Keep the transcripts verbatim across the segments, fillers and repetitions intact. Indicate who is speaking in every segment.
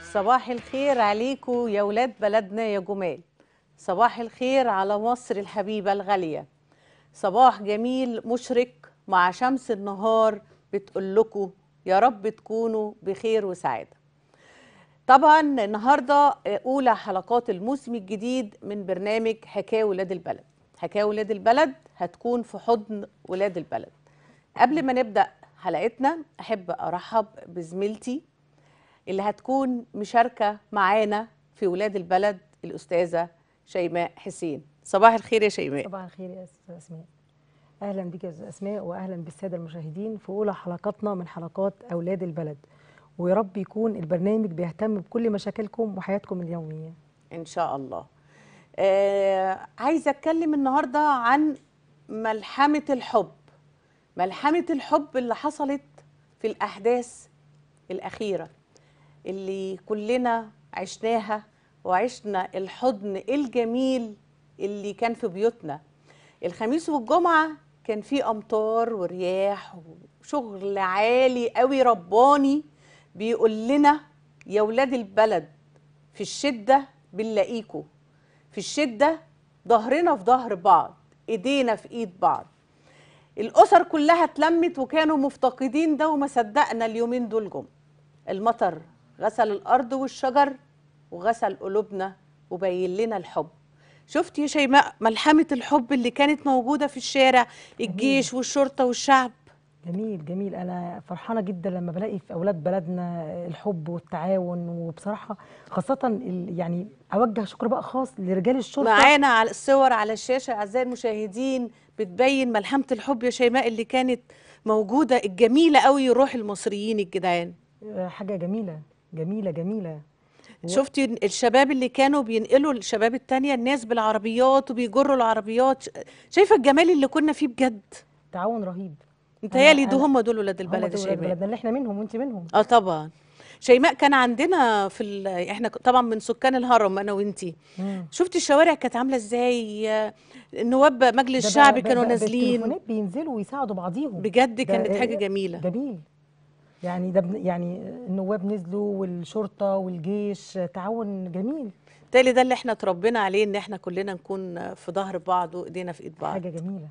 Speaker 1: صباح الخير عليكم يا ولاد بلدنا يا جمال. صباح الخير على مصر الحبيبة الغالية. صباح جميل مشرق مع شمس النهار بتقول لكم يا رب تكونوا بخير وسعادة. طبعا النهاردة أولى حلقات الموسم الجديد من برنامج حكاية ولاد البلد. حكاية ولاد البلد هتكون في حضن ولاد البلد. قبل ما نبدأ حلقتنا أحب أرحب بزميلتي اللي هتكون مشاركة معانا في ولاد البلد، الأستاذة شيماء حسين. صباح الخير يا شيماء.
Speaker 2: صباح الخير يا أستاذة أسماء. أهلا بك يا أستاذة أسماء، وأهلا بالسادة المشاهدين في أولى حلقاتنا من حلقات أولاد البلد، ويا رب يكون البرنامج بيهتم بكل مشاكلكم وحياتكم اليومية
Speaker 1: إن شاء الله. آه عايزة أتكلم النهاردة عن ملحمة الحب. ملحمة الحب اللي حصلت في الأحداث الأخيرة اللي كلنا عشناها، وعشنا الحضن الجميل اللي كان في بيوتنا. الخميس والجمعة كان فيه أمطار ورياح وشغل عالي قوي رباني بيقول لنا يا ولاد البلد في الشدة بنلاقيكوا، في الشدة ظهرنا في ظهر بعض، ايدينا في ايد بعض. الأسر كلها اتلمت وكانوا مفتقدين ده، وما صدقنا اليومين دول جم. المطر غسل الأرض والشجر وغسل قلوبنا وبين لنا الحب. شفت يا شيماء ملحمة الحب اللي كانت موجودة في الشارع، الجيش والشرطة والشعب؟
Speaker 2: جميل جميل. أنا فرحانة جدا لما بلاقي في أولاد بلدنا الحب والتعاون، وبصراحة خاصة ال- يعني أوجه شكر بقى خاص لرجال الشرطة.
Speaker 1: معانا على الصور على الشاشة أعزائي المشاهدين بتبين ملحمة الحب يا شيماء اللي كانت موجودة، الجميلة قوي، روح المصريين الجدعان.
Speaker 2: حاجة جميلة جميلة جميلة.
Speaker 1: شفتي الشباب اللي كانوا بينقلوا الشباب التانية الناس بالعربيات وبيجروا العربيات؟ شايفة الجمال اللي كنا فيه بجد؟
Speaker 2: تعاون رهيب.
Speaker 1: متهيألي ده هم دول ولاد
Speaker 2: هم
Speaker 1: البلد يا
Speaker 2: دول ولاد
Speaker 1: شيماء.
Speaker 2: بلدنا اللي احنا منهم وانت منهم.
Speaker 1: اه طبعا. شيماء كان عندنا في ال... احنا ك- طبعا من سكان الهرم انا وانتي.
Speaker 2: مم.
Speaker 1: شفتي الشوارع كانت عامله ازاي؟ آه، النواب مجلس
Speaker 2: ده
Speaker 1: الشعب
Speaker 2: بقى, بقى,
Speaker 1: كانوا
Speaker 2: بقى
Speaker 1: نازلين.
Speaker 2: بالتليفونات بينزلوا ويساعدوا بعضيهم.
Speaker 1: بجد
Speaker 2: ده
Speaker 1: كانت حاجه
Speaker 2: آه،
Speaker 1: جميله.
Speaker 2: جميل. يعني ده بن- يعني النواب نزلوا والشرطة والجيش، تعاون جميل.
Speaker 1: بالتالي ده اللي احنا اتربينا عليه، ان احنا كلنا نكون في ظهر بعض وايدينا في ايد بعض.
Speaker 2: حاجة جميلة.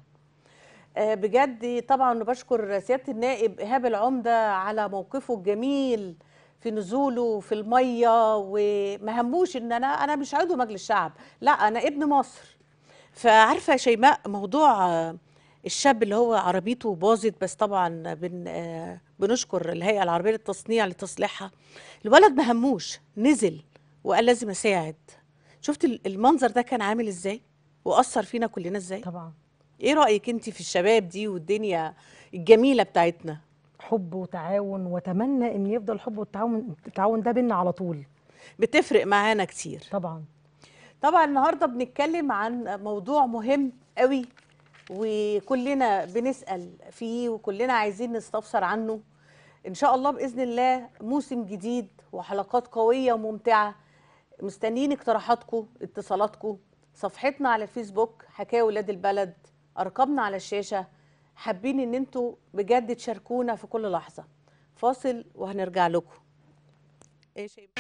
Speaker 1: آه، بجد طبعا بشكر سياده النائب ايهاب العمده على موقفه الجميل في نزوله في الميه، وما هموش ان انا انا مش عضو مجلس الشعب، لا انا ابن مصر. فعارفه يا شيماء موضوع آه، الشاب اللي هو عربيته باظت، بس طبعا بن آه، بنشكر الهيئه العربيه للتصنيع لتصليحها. الولد ما هموش، نزل وقال لازم اساعد. شفت ال- المنظر ده كان عامل ازاي واثر فينا كلنا ازاي؟
Speaker 2: طبعا.
Speaker 1: ايه رايك انت في الشباب دي والدنيا الجميله بتاعتنا؟
Speaker 2: حب وتعاون، واتمنى ان يفضل الحب والتعاون التعاون ده بينا على طول.
Speaker 1: بتفرق معانا كتير.
Speaker 2: طبعا.
Speaker 1: طبعا النهارده بنتكلم عن موضوع مهم قوي، وكلنا بنسأل فيه وكلنا عايزين نستفسر عنه. ان شاء الله باذن الله موسم جديد وحلقات قويه وممتعه. مستنيين اقتراحاتكم، اتصالاتكم. صفحتنا على الفيسبوك حكايه ولاد البلد، ارقامنا على الشاشه. حابين ان انتوا بجد تشاركونا في كل لحظه. فاصل وهنرجع لكم. ايه شيء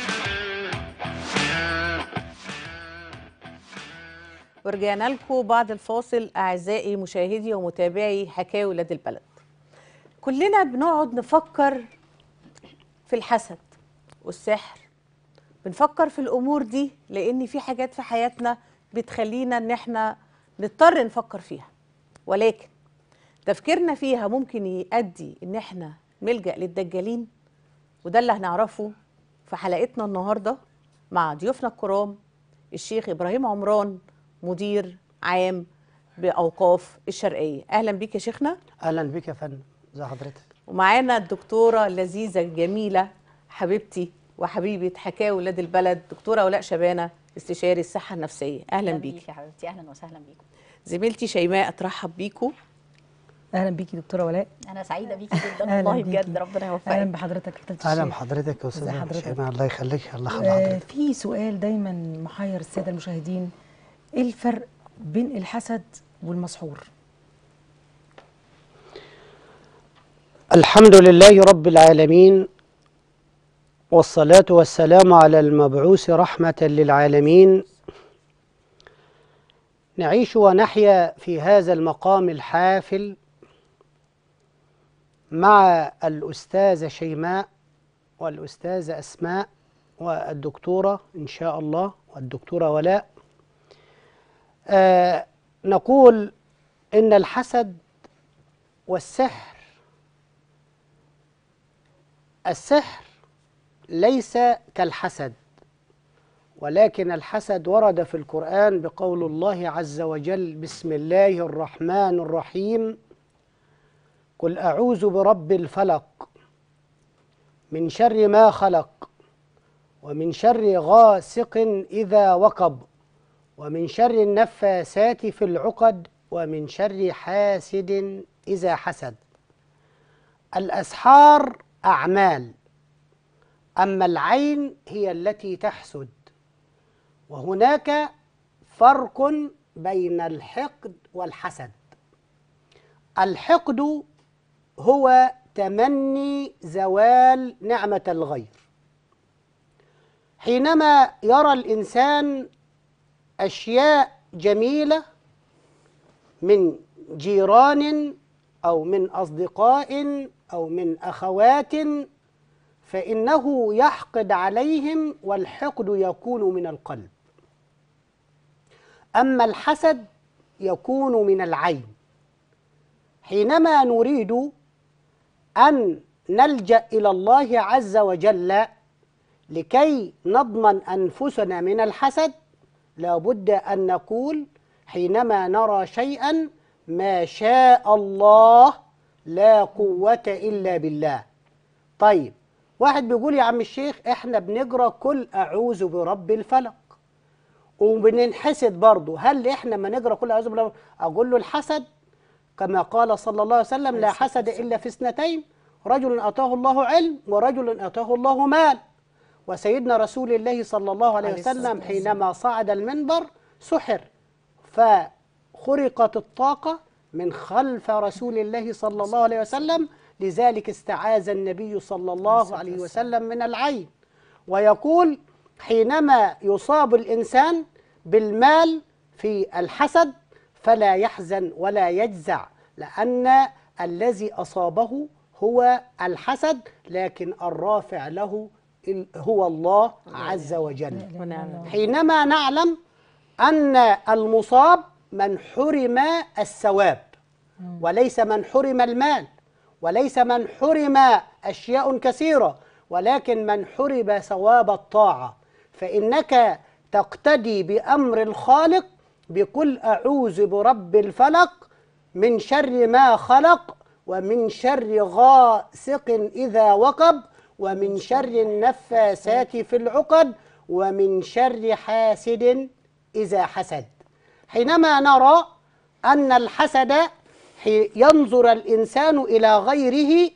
Speaker 1: ورجعنا لكم بعد الفاصل اعزائي مشاهدي ومتابعي حكايه ولاد البلد. كلنا بنقعد نفكر في الحسد والسحر، بنفكر في الامور دي لان في حاجات في حياتنا بتخلينا ان احنا نضطر نفكر فيها، ولكن تفكيرنا فيها ممكن يؤدي ان احنا نلجأ للدجالين. وده اللي هنعرفه في حلقتنا النهارده مع ضيوفنا الكرام، الشيخ ابراهيم عمران مدير عام باوقاف الشرقيه. اهلا بيك يا شيخنا.
Speaker 3: اهلا بك يا فندم، ازي حضرتك؟
Speaker 1: ومعانا الدكتوره اللذيذه الجميله حبيبتي وحبيبه حكايه ولاد البلد، دكتوره ولاء شبانه، استشاري الصحه النفسيه. اهلا بيكي
Speaker 4: يا حبيبتي. اهلا وسهلا بيكم.
Speaker 1: زميلتي شيماء اترحب بيكم.
Speaker 2: اهلا بيكي دكتوره ولاء.
Speaker 4: انا سعيده بيكي جدا
Speaker 2: أهلاً
Speaker 4: والله
Speaker 2: بيكي.
Speaker 4: بجد، ربنا يوفقك.
Speaker 2: اهلا بحضرتك يا فضيله
Speaker 3: اهلا
Speaker 2: الشيخ.
Speaker 3: بحضرتك يا
Speaker 2: ازي
Speaker 3: استاذه
Speaker 2: حضرتك؟
Speaker 3: شيماء، الله يخليك، الله يخلي
Speaker 2: آه،
Speaker 3: حضرتك.
Speaker 2: في سؤال دايما محير الساده المشاهدين، ايه الفرق بين الحسد والمسحور؟
Speaker 3: الحمد لله رب العالمين، والصلاة والسلام على المبعوث رحمة للعالمين. نعيش ونحيا في هذا المقام الحافل مع الأستاذة شيماء والأستاذة أسماء والدكتورة إن شاء الله والدكتورة ولاء. آه نقول إن الحسد والسحر، السحر ليس كالحسد، ولكن الحسد ورد في القرآن بقول الله عز وجل: بسم الله الرحمن الرحيم، قل أعوذ برب الفلق من شر ما خلق ومن شر غاسق إذا وقب ومن شر النفاثات في العقد ومن شر حاسد إذا حسد. الأسحار أعمال، أما العين هي التي تحسد. وهناك فرق بين الحقد والحسد. الحقد هو تمني زوال نعمة الغير، حينما يرى الإنسان أشياء جميلة من جيران أو من أصدقاء أو من أخوات فإنه يحقد عليهم، والحقد يكون من القلب. أما الحسد يكون من العين. حينما نريد أن نلجأ إلى الله عز وجل لكي نضمن أنفسنا من الحسد، لابد أن نقول حينما نرى شيئا: ما شاء الله لا قوة إلا بالله. طيب، واحد بيقول: يا عم الشيخ احنا بنقرأ قل أعوذ برب الفلق وبننحسد برضه، هل احنا ما نقرأ قل أعوذ برب؟ أقول له: الحسد كما قال صلى الله عليه وسلم: لا حسد إلا في اثنتين، رجل أتاه الله علم ورجل أتاه الله مال. وسيدنا رسول الله صلى الله عليه وسلم حينما صعد المنبر سحر، فخرقت الطاقة من خلف رسول الله صلى الله عليه وسلم، لذلك استعاذ النبي صلى الله عليه وسلم من العين. ويقول: حينما يصاب الإنسان بالمال في الحسد فلا يحزن ولا يجزع، لأن الذي أصابه هو الحسد، لكن الرافع له هو الله عز وجل. حينما نعلم أن المصاب من حرم الثواب وليس من حرم المال، وليس من حرم أشياء كثيرة، ولكن من حرم ثواب الطاعة، فإنك تقتدي بأمر الخالق بقل أعوذ برب الفلق من شر ما خلق ومن شر غاسق إذا وقب ومن شر النفاثات في العقد ومن شر حاسد إذا حسد. حينما نرى أن الحسد ينظر الإنسان إلى غيره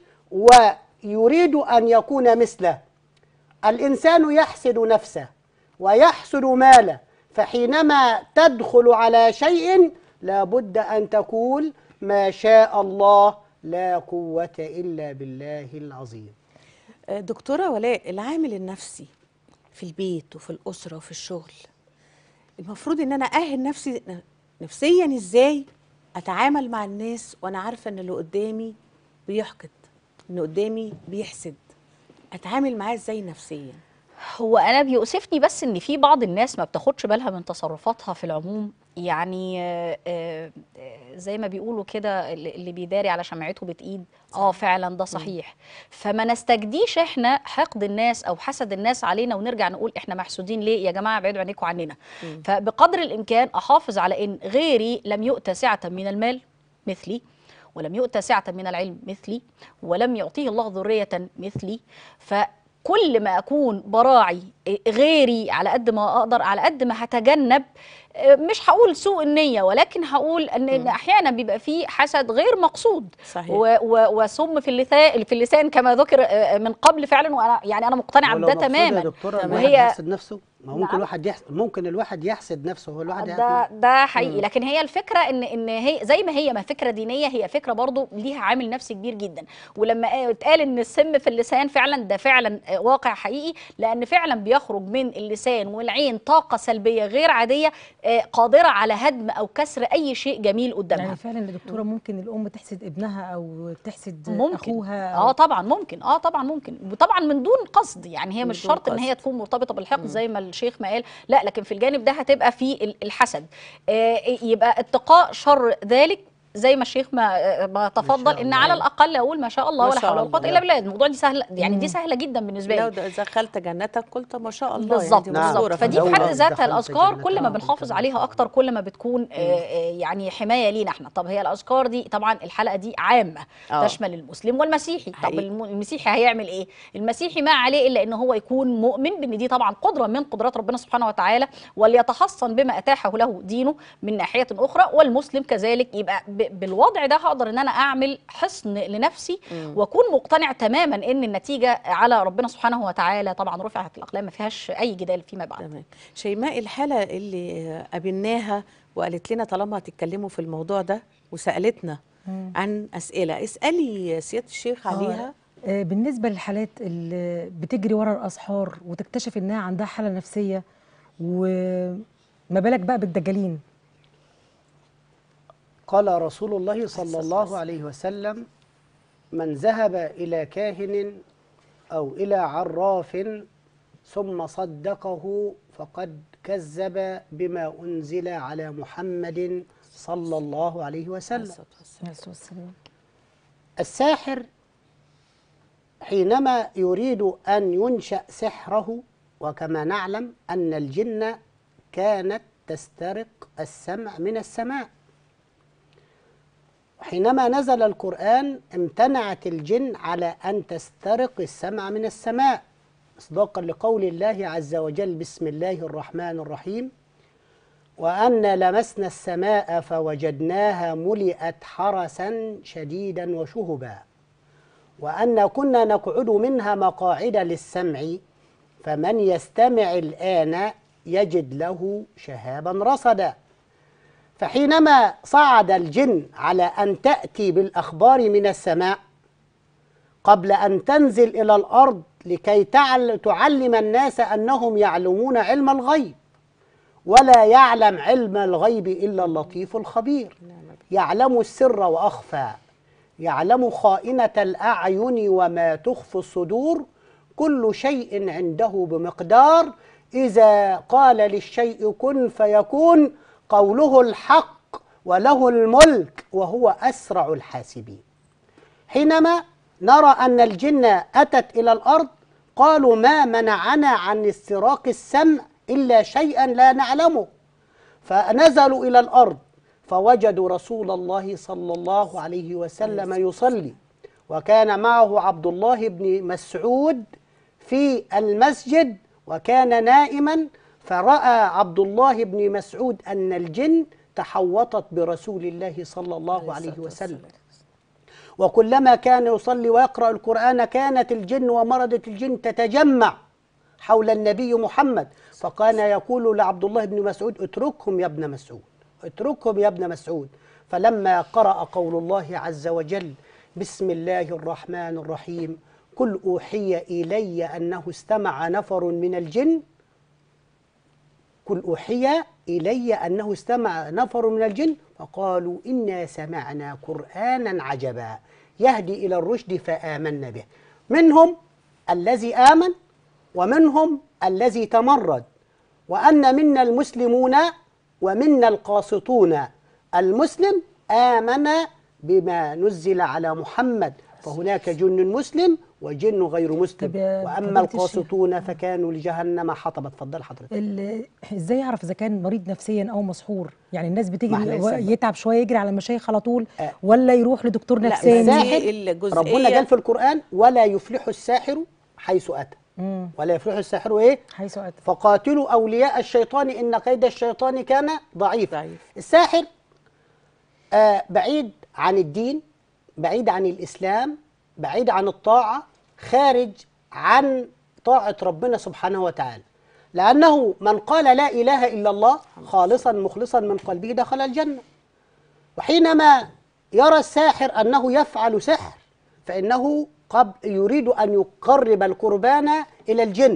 Speaker 3: ويريد أن يكون مثله، الإنسان يحسد نفسه ويحسد ماله، فحينما تدخل على شيء لابد أن تقول: ما شاء الله لا قوة إلا بالله العظيم.
Speaker 1: دكتورة ولاء، العامل النفسي في البيت وفي الأسرة وفي الشغل، المفروض إن أنا أأهل نفسي نفسيا إزاي أتعامل مع الناس وأنا عارفة إن اللي قدامي بيحقد، إن قدامي بيحسد، أتعامل معاه إزاي نفسيا؟
Speaker 4: هو انا بيؤسفني بس ان في بعض الناس ما بتاخدش بالها من تصرفاتها في العموم. يعني آه، آه، زي ما بيقولوا كده، اللي بيداري على شمعته بتقيد. اه فعلا ده صحيح. فما نستجديش احنا حقد الناس او حسد الناس علينا ونرجع نقول احنا محسودين ليه. يا جماعه ابعدوا عينيكم عننا. فبقدر الامكان احافظ على ان غيري لم يؤتى سعه من المال مثلي، ولم يؤتى سعه من العلم مثلي، ولم يعطيه الله ذريه مثلي. ف كل ما أكون براعي غيري على قد ما اقدر، على قد ما هتجنب، مش هقول سوء النية، ولكن هقول ان إن احيانا بيبقى فيه حسد غير مقصود.
Speaker 1: صحيح.
Speaker 4: و- و- وسم في اللسان، في اللسان كما ذكر من قبل فعلا، وانا يعني انا مقتنعه
Speaker 3: ولو
Speaker 4: بده
Speaker 3: مقصود
Speaker 4: تماما.
Speaker 3: يا دكتوره الواحد
Speaker 4: وهي
Speaker 3: يحسد نفسه، ما هو ممكن
Speaker 4: نعم.
Speaker 3: الواحد يحسد، ممكن الواحد يحسد نفسه، هو الواحد
Speaker 4: ده
Speaker 3: يحسد.
Speaker 4: ده حقيقي، لكن هي الفكره ان ان هي زي ما هي ما فكره دينيه، هي فكره برضو ليها عامل نفسي كبير جدا. ولما اتقال ان السم في اللسان، فعلا ده فعلا واقع حقيقي، لان فعلا بيخرج من اللسان والعين طاقه سلبيه غير عاديه، آه، قادره على هدم او كسر اي شيء جميل قدامها.
Speaker 2: يعني فعلا يا دكتوره ممكن الام تحسد ابنها او تحسد
Speaker 4: ممكن.
Speaker 2: اخوها
Speaker 4: اه
Speaker 2: أو
Speaker 4: طبعا ممكن، اه طبعا ممكن، وطبعا من دون قصد، يعني هي
Speaker 1: من
Speaker 4: مش
Speaker 1: دون
Speaker 4: شرط ان هي
Speaker 1: قصد.
Speaker 4: تكون مرتبطه بالحقد زي ما الشيخ ما قال، لا، لكن في الجانب ده هتبقى في ال- الحسد. آه يبقى اتقاء شر ذلك زي ما الشيخ ما ما تفضل، ان
Speaker 3: الله.
Speaker 4: على الاقل اقول ما شاء الله
Speaker 1: ما
Speaker 4: ولا
Speaker 1: شاء
Speaker 4: حول ولا قوه
Speaker 1: الله.
Speaker 4: الا بالله. الموضوع دي سهله، يعني دي
Speaker 2: مم.
Speaker 4: سهله جدا بالنسبه
Speaker 1: لو
Speaker 4: لي.
Speaker 1: دخلت جنتك قلت ما شاء الله،
Speaker 4: بالظبط
Speaker 1: يعني دي
Speaker 3: نعم.
Speaker 1: مذكورة في
Speaker 4: بالظبط. فدي في
Speaker 3: لو
Speaker 4: حد
Speaker 1: القرآن.
Speaker 4: ذاتها
Speaker 3: دخلت
Speaker 4: الاذكار
Speaker 3: جنتك
Speaker 4: كل ما
Speaker 3: قلت
Speaker 4: بنحافظ
Speaker 3: ما
Speaker 4: عليها
Speaker 3: شاء
Speaker 4: اكتر،
Speaker 3: الله.
Speaker 4: كل ما بتكون آه، آه، يعني حمايه لينا احنا. طب هي الاذكار دي طبعا الحلقه دي عامه،
Speaker 1: آه.
Speaker 4: تشمل المسلم والمسيحي. طب
Speaker 1: حقيقي.
Speaker 4: الم- المسيحي هيعمل ايه؟ المسيحي ما عليه الا ان هو يكون مؤمن بان دي طبعا قدره من قدرات ربنا سبحانه وتعالى، وليتحصن بما اتاحه له دينه من ناحيه اخرى. والمسلم كذلك، يبقى ب- بالوضع ده هقدر ان انا اعمل حصن لنفسي،
Speaker 1: مم.
Speaker 4: واكون مقتنع تماما ان النتيجه على ربنا سبحانه وتعالى. طبعا رفعت الاقلام، ما فيهاش اي جدال فيما بعد.
Speaker 1: تمام. شيماء، الحالة اللي قابلناها وقالت لنا طالما هتتكلموا في الموضوع ده وسألتنا
Speaker 2: مم.
Speaker 1: عن أسئلة، اسألي سيادة الشيخ عليها.
Speaker 2: آه، بالنسبة للحالات اللي بتجري ورا الأسحار وتكتشف إنها عندها حالة نفسية، وما بالك بقى بالدجالين.
Speaker 3: قال رسول الله صلى الله عليه وسلم: من ذهب إلى كاهن أو إلى عراف ثم صدقه فقد كذب بما أنزل على محمد صلى الله عليه وسلم.
Speaker 2: والسلام.
Speaker 3: الساحر حينما يريد أن ينشأ سحره، وكما نعلم أن الجن كانت تسترق السمع من السماء، حينما نزل القرآن امتنعت الجن على أن تسترق السمع من السماء، مصداقا لقول الله عز وجل: بسم الله الرحمن الرحيم: وأن لمسنا السماء فوجدناها ملئت حرسا شديدا وشهبا، وأن كنا نقعد منها مقاعد للسمع فمن يستمع الآن يجد له شهابا رصدا. فحينما صعد الجن على أن تأتي بالأخبار من السماء قبل أن تنزل إلى الأرض لكي تعلم الناس أنهم يعلمون علم الغيب، ولا يعلم علم الغيب إلا اللطيف الخبير، يعلم السر وأخفى، يعلم خائنة الأعين وما تخفي الصدور، كل شيء عنده بمقدار، إذا قال للشيء كن فيكون، قوله الحق وله الملك وهو أسرع الحاسبين. حينما نرى أن الجن أتت إلى الأرض قالوا: ما منعنا عن استراق السمع إلا شيئا لا نعلمه. فنزلوا إلى الأرض فوجدوا رسول الله صلى الله عليه وسلم يصلي، وكان معه عبد الله بن مسعود في المسجد وكان نائما، فرأى عبد الله بن مسعود أن الجن تحوطت برسول الله صلى الله عليه وسلم، وكلما كان يصلي ويقرأ القرآن كانت الجن ومردة الجن تتجمع حول النبي محمد، فكان يقول لعبد الله بن مسعود: اتركهم يا ابن مسعود، اتركهم يا ابن مسعود. فلما قرأ قول الله عز وجل: بسم الله الرحمن الرحيم: قل أوحي إلي أنه استمع نفر من الجن قل أوحي إلي أنه استمع نفر من الجن فقالوا إنا سمعنا قرآنا عجبا يهدي إلى الرشد فآمنا به. منهم الذي آمن ومنهم الذي تمرد، وأن منا المسلمون ومنا القاسطون. المسلم آمن بما نزل على محمد، فهناك جن مسلم وجن غير مسلم،
Speaker 2: طب يا
Speaker 3: وأما
Speaker 2: فضيلة الشيخ،
Speaker 3: القاسطون فكانوا لجهنم حطب. اتفضل حضرتك.
Speaker 2: ال- ازاي يعرف اذا كان مريض نفسيا او مسحور؟ يعني الناس
Speaker 3: ما
Speaker 2: بتيجي
Speaker 3: احنا لسه بقى.
Speaker 2: يتعب شويه يجري على المشايخ على طول،
Speaker 3: آه.
Speaker 2: ولا يروح لدكتور
Speaker 1: لا،
Speaker 2: نفساني؟
Speaker 1: بس
Speaker 3: الساحر
Speaker 1: دي الجزئية-
Speaker 3: ربنا قال في القرآن: ولا يفلح الساحر حيث أتى.
Speaker 2: مم.
Speaker 3: ولا يفلح الساحر ايه
Speaker 2: حيث أتى.
Speaker 3: فقاتلوا اولياء الشيطان ان كيد الشيطان كان ضعيفا.
Speaker 1: ضعيف.
Speaker 3: الساحر آه بعيد عن الدين، بعيد عن الاسلام، بعيد عن الطاعه، خارج عن طاعه ربنا سبحانه وتعالى، لانه من قال لا اله الا الله خالصا مخلصا من قلبه دخل الجنه. وحينما يرى الساحر أنه يفعل سحر فإنه قد يريد أن يقرب القربان إلى الجن،